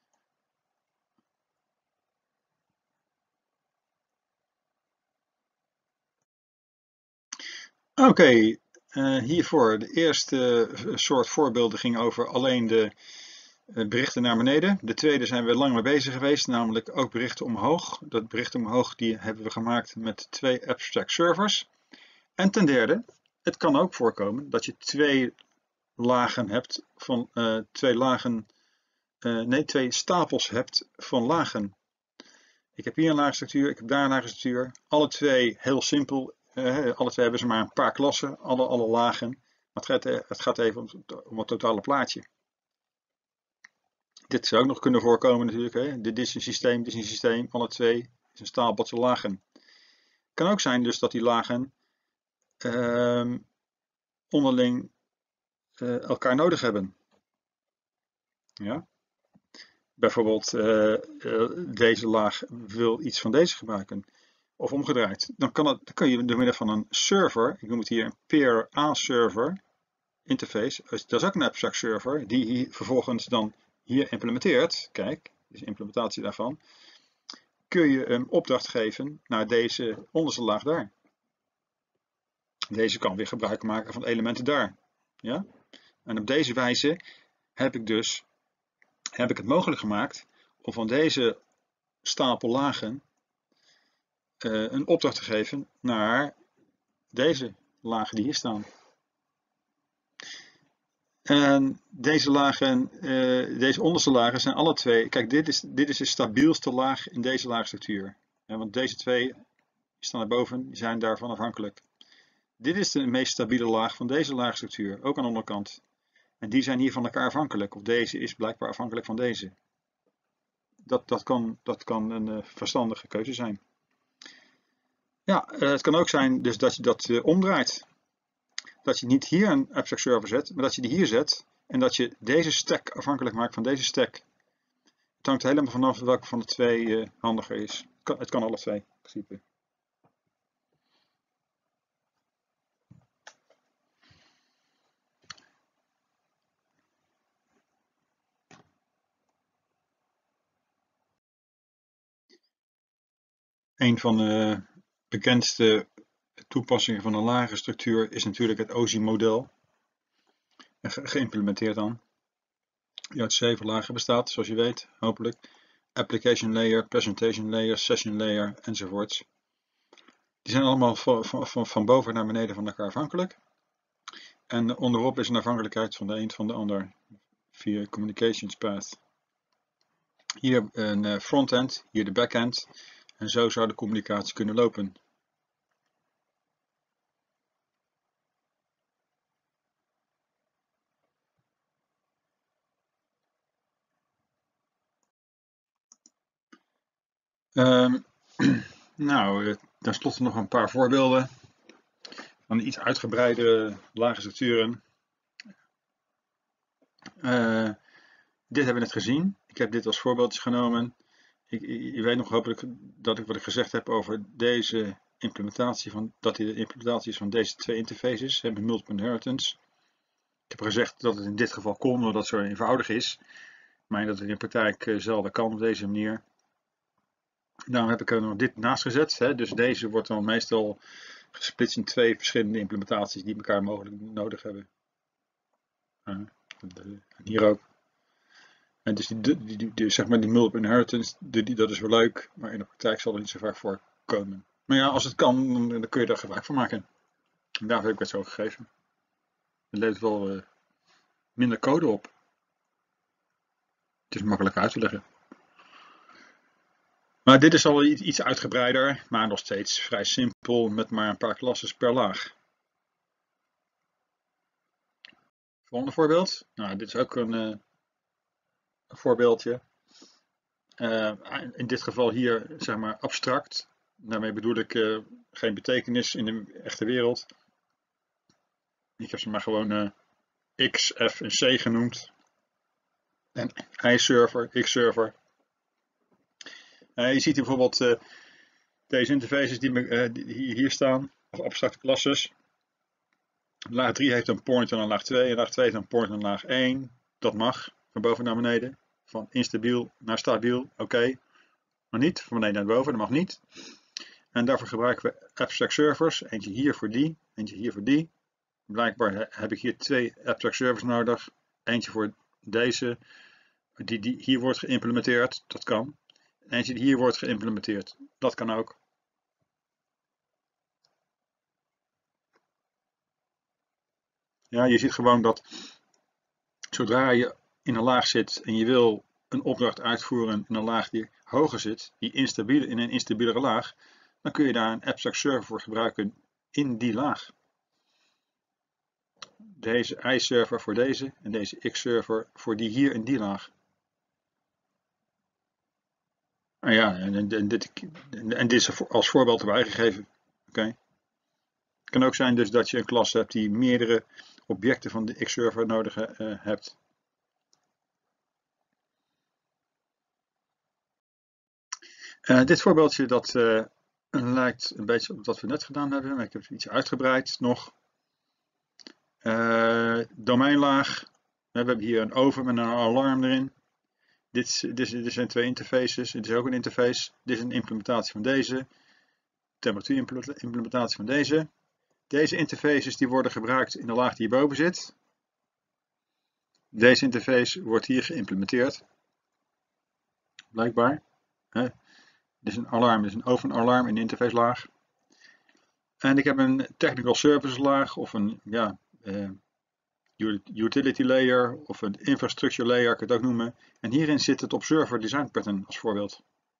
Oké, hiervoor de eerste soort voorbeelden ging over alleen de berichten naar beneden. De tweede zijn we lang mee bezig geweest, namelijk ook berichten omhoog. Dat berichten omhoog die hebben we gemaakt met 2 abstract servers. En ten derde, het kan ook voorkomen dat je twee lagen hebt van twee stapels hebt van lagen. Ik heb hier een laagstructuur, ik heb daar een laagstructuur. Alle twee heel simpel. Alle twee hebben ze maar een paar klassen, alle lagen. Maar het gaat even om het totale plaatje. Dit zou ook nog kunnen voorkomen natuurlijk. Hè. Dit is een systeem, dit is een systeem. Alle twee is een stapeltje lagen. Het kan ook zijn dus dat die lagen onderling elkaar nodig hebben. Ja? Bijvoorbeeld deze laag wil iets van deze gebruiken. Of omgedraaid. Dan kun je door middel van een server, ik noem het hier een peer A-server interface, dat is ook een abstract server, die hier vervolgens dan hier implementeert. Kijk, dit is de implementatie daarvan. Kun je een opdracht geven naar deze onderste laag daar. Deze kan weer gebruik maken van elementen daar. Ja? En op deze wijze heb ik het mogelijk gemaakt om van deze stapel lagen een opdracht te geven naar deze lagen die hier staan. En deze lagen, deze onderste lagen zijn alle twee, kijk dit is de stabielste laag in deze laagstructuur. Ja, want deze twee die staan erboven, die zijn daarvan afhankelijk. Dit is de meest stabiele laag van deze laagstructuur, ook aan de onderkant. En die zijn hier van elkaar afhankelijk, of deze is blijkbaar afhankelijk van deze. Dat kan een verstandige keuze zijn. Ja, het kan ook zijn dus dat je dat omdraait. Dat je niet hier een abstract server zet, maar dat je die hier zet. En dat je deze stack afhankelijk maakt van deze stack. Het hangt er helemaal vanaf welke van de twee handiger is. Het kan alle twee, in principe. Een van de bekendste toepassingen van een lage structuur is natuurlijk het OSI-model. Geïmplementeerd dan. Die uit 7 lagen bestaat, zoals je weet, hopelijk. Application layer, presentation layer, session layer enzovoorts. Die zijn allemaal van boven naar beneden van elkaar afhankelijk. En onderop is een afhankelijkheid van de een van de ander via communications path. Hier een frontend, hier de backend. En zo zou de communicatie kunnen lopen. Nou, tenslotte nog een paar voorbeelden van iets uitgebreidere lage structuren. Dit hebben we net gezien. Ik heb dit als voorbeeldje genomen. Je weet nog hopelijk dat wat ik gezegd heb over deze implementatie, dat die de implementatie is van deze twee interfaces, met multiple inheritance. Ik heb gezegd dat het in dit geval kon, omdat het zo eenvoudig is, maar dat het in de praktijk zelden kan op deze manier. Daarom heb ik er nog dit naast gezet. Hè. Dus deze wordt dan meestal gesplitst in twee verschillende implementaties die elkaar mogelijk nodig hebben. Hier ook. En dus zeg maar die multiple inheritance, dat is wel leuk, maar in de praktijk zal er niet zo vaak voorkomen. Maar ja, als het kan, dan kun je daar gebruik van maken. En daarvoor heb ik het zo gegeven. Het levert wel minder code op. Het is makkelijk uit te leggen. Maar dit is al iets uitgebreider, maar nog steeds vrij simpel met maar een paar klassen per laag. Volgende voorbeeld. Nou, dit is ook een voorbeeldje. In dit geval hier zeg maar abstract. Daarmee bedoel ik geen betekenis in de echte wereld. Ik heb ze maar gewoon X, F en C genoemd. En I-server, X-server. Je ziet hier bijvoorbeeld deze interfaces die hier staan, of abstracte klasses. Laag 3 heeft een pointer naar laag 2 en laag 2 heeft een pointer naar laag 1. Dat mag, van boven naar beneden. Van instabiel naar stabiel, oké. Maar niet van beneden naar boven, dat mag niet. En daarvoor gebruiken we abstract servers. Eentje hier voor die, eentje hier voor die. Blijkbaar heb ik hier 2 abstract servers nodig. Eentje voor deze, die hier wordt geïmplementeerd, dat kan. Eentje die hier wordt geïmplementeerd, dat kan ook. Ja, je ziet gewoon dat zodra je in een laag zit en je wil een opdracht uitvoeren in een laag die hoger zit, in een instabielere laag, dan kun je daar een abstract server voor gebruiken in die laag. Deze I-server voor deze en deze X-server voor die hier in die laag. Nou ja, en dit is als voorbeeld erbij gegeven. Okay. Het kan ook zijn dus dat je een klas hebt die meerdere objecten van de X-server nodig hebt. Dit voorbeeldje dat lijkt een beetje op wat we net gedaan hebben, maar ik heb het iets uitgebreid nog. Domeinlaag. We hebben hier een over met een alarm erin. Dit zijn twee interfaces. Dit is ook een interface. Dit is een implementatie van deze. Temperatuurimplementatie van deze. Deze interfaces die worden gebruikt in de laag die hierboven zit. Deze interface wordt hier geïmplementeerd. Blijkbaar. Dit is een alarm, dit is een overalarm in de interface laag. En ik heb een technical service laag of een utility layer of een infrastructure layer, kan ik het ook noemen. En hierin zit het observer design pattern als voorbeeld.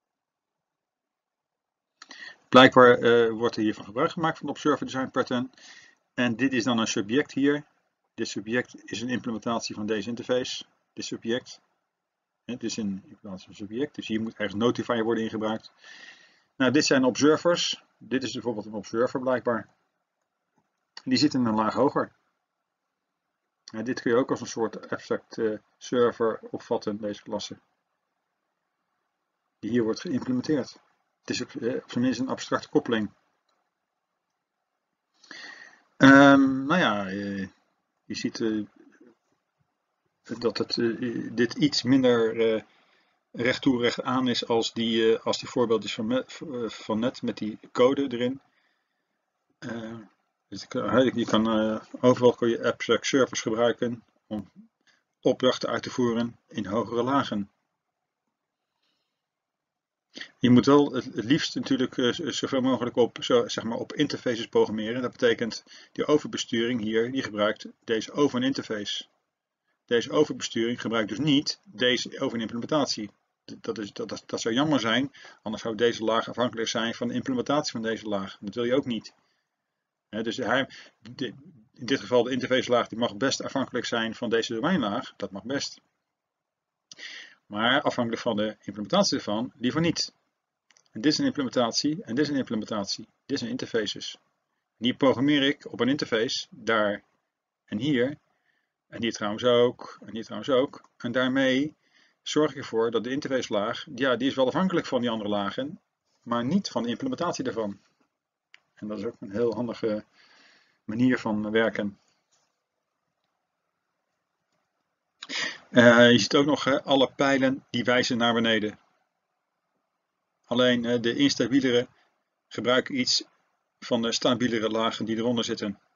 Blijkbaar wordt er hiervan gebruik gemaakt van het observer design pattern. En dit is dan een subject hier. Dit subject is een implementatie van deze interface. Dit subject. Het is in plaats van subject, dus hier moet ergens notifier worden ingebruikt. Nou, dit zijn observers. Dit is bijvoorbeeld een observer blijkbaar. Die zit in een laag hoger. Dit kun je ook als een soort abstract server opvatten, deze klasse. Die hier wordt geïmplementeerd. Het is op zijn minst een abstracte koppeling. Nou ja, je ziet dat dit iets minder recht toe recht aan is als die voorbeeldjes van net met die code erin. Dus je kan overal kun je abstract servers gebruiken om opdrachten uit te voeren in hogere lagen. Je moet wel het liefst natuurlijk zoveel mogelijk op interfaces programmeren. Dat betekent die overbesturing hier, die gebruikt deze over een interface. Deze overbesturing gebruikt dus niet deze over een implementatie. Dat zou jammer zijn, anders zou deze laag afhankelijk zijn van de implementatie van deze laag. Dat wil je ook niet. Dus in dit geval de interface laag die mag best afhankelijk zijn van deze domeinlaag. Dat mag best. Maar afhankelijk van de implementatie ervan, liever niet. En dit is een implementatie en dit is een implementatie. Dit zijn interfaces. En hier programmeer ik op een interface, daar en hier. En hier trouwens ook, en hier trouwens ook. En daarmee zorg ik ervoor dat de interface laag, ja, die is wel afhankelijk van die andere lagen, maar niet van de implementatie daarvan. En dat is ook een heel handige manier van werken. Je ziet ook nog alle pijlen die wijzen naar beneden. Alleen de instabielere gebruiken iets van de stabielere lagen die eronder zitten.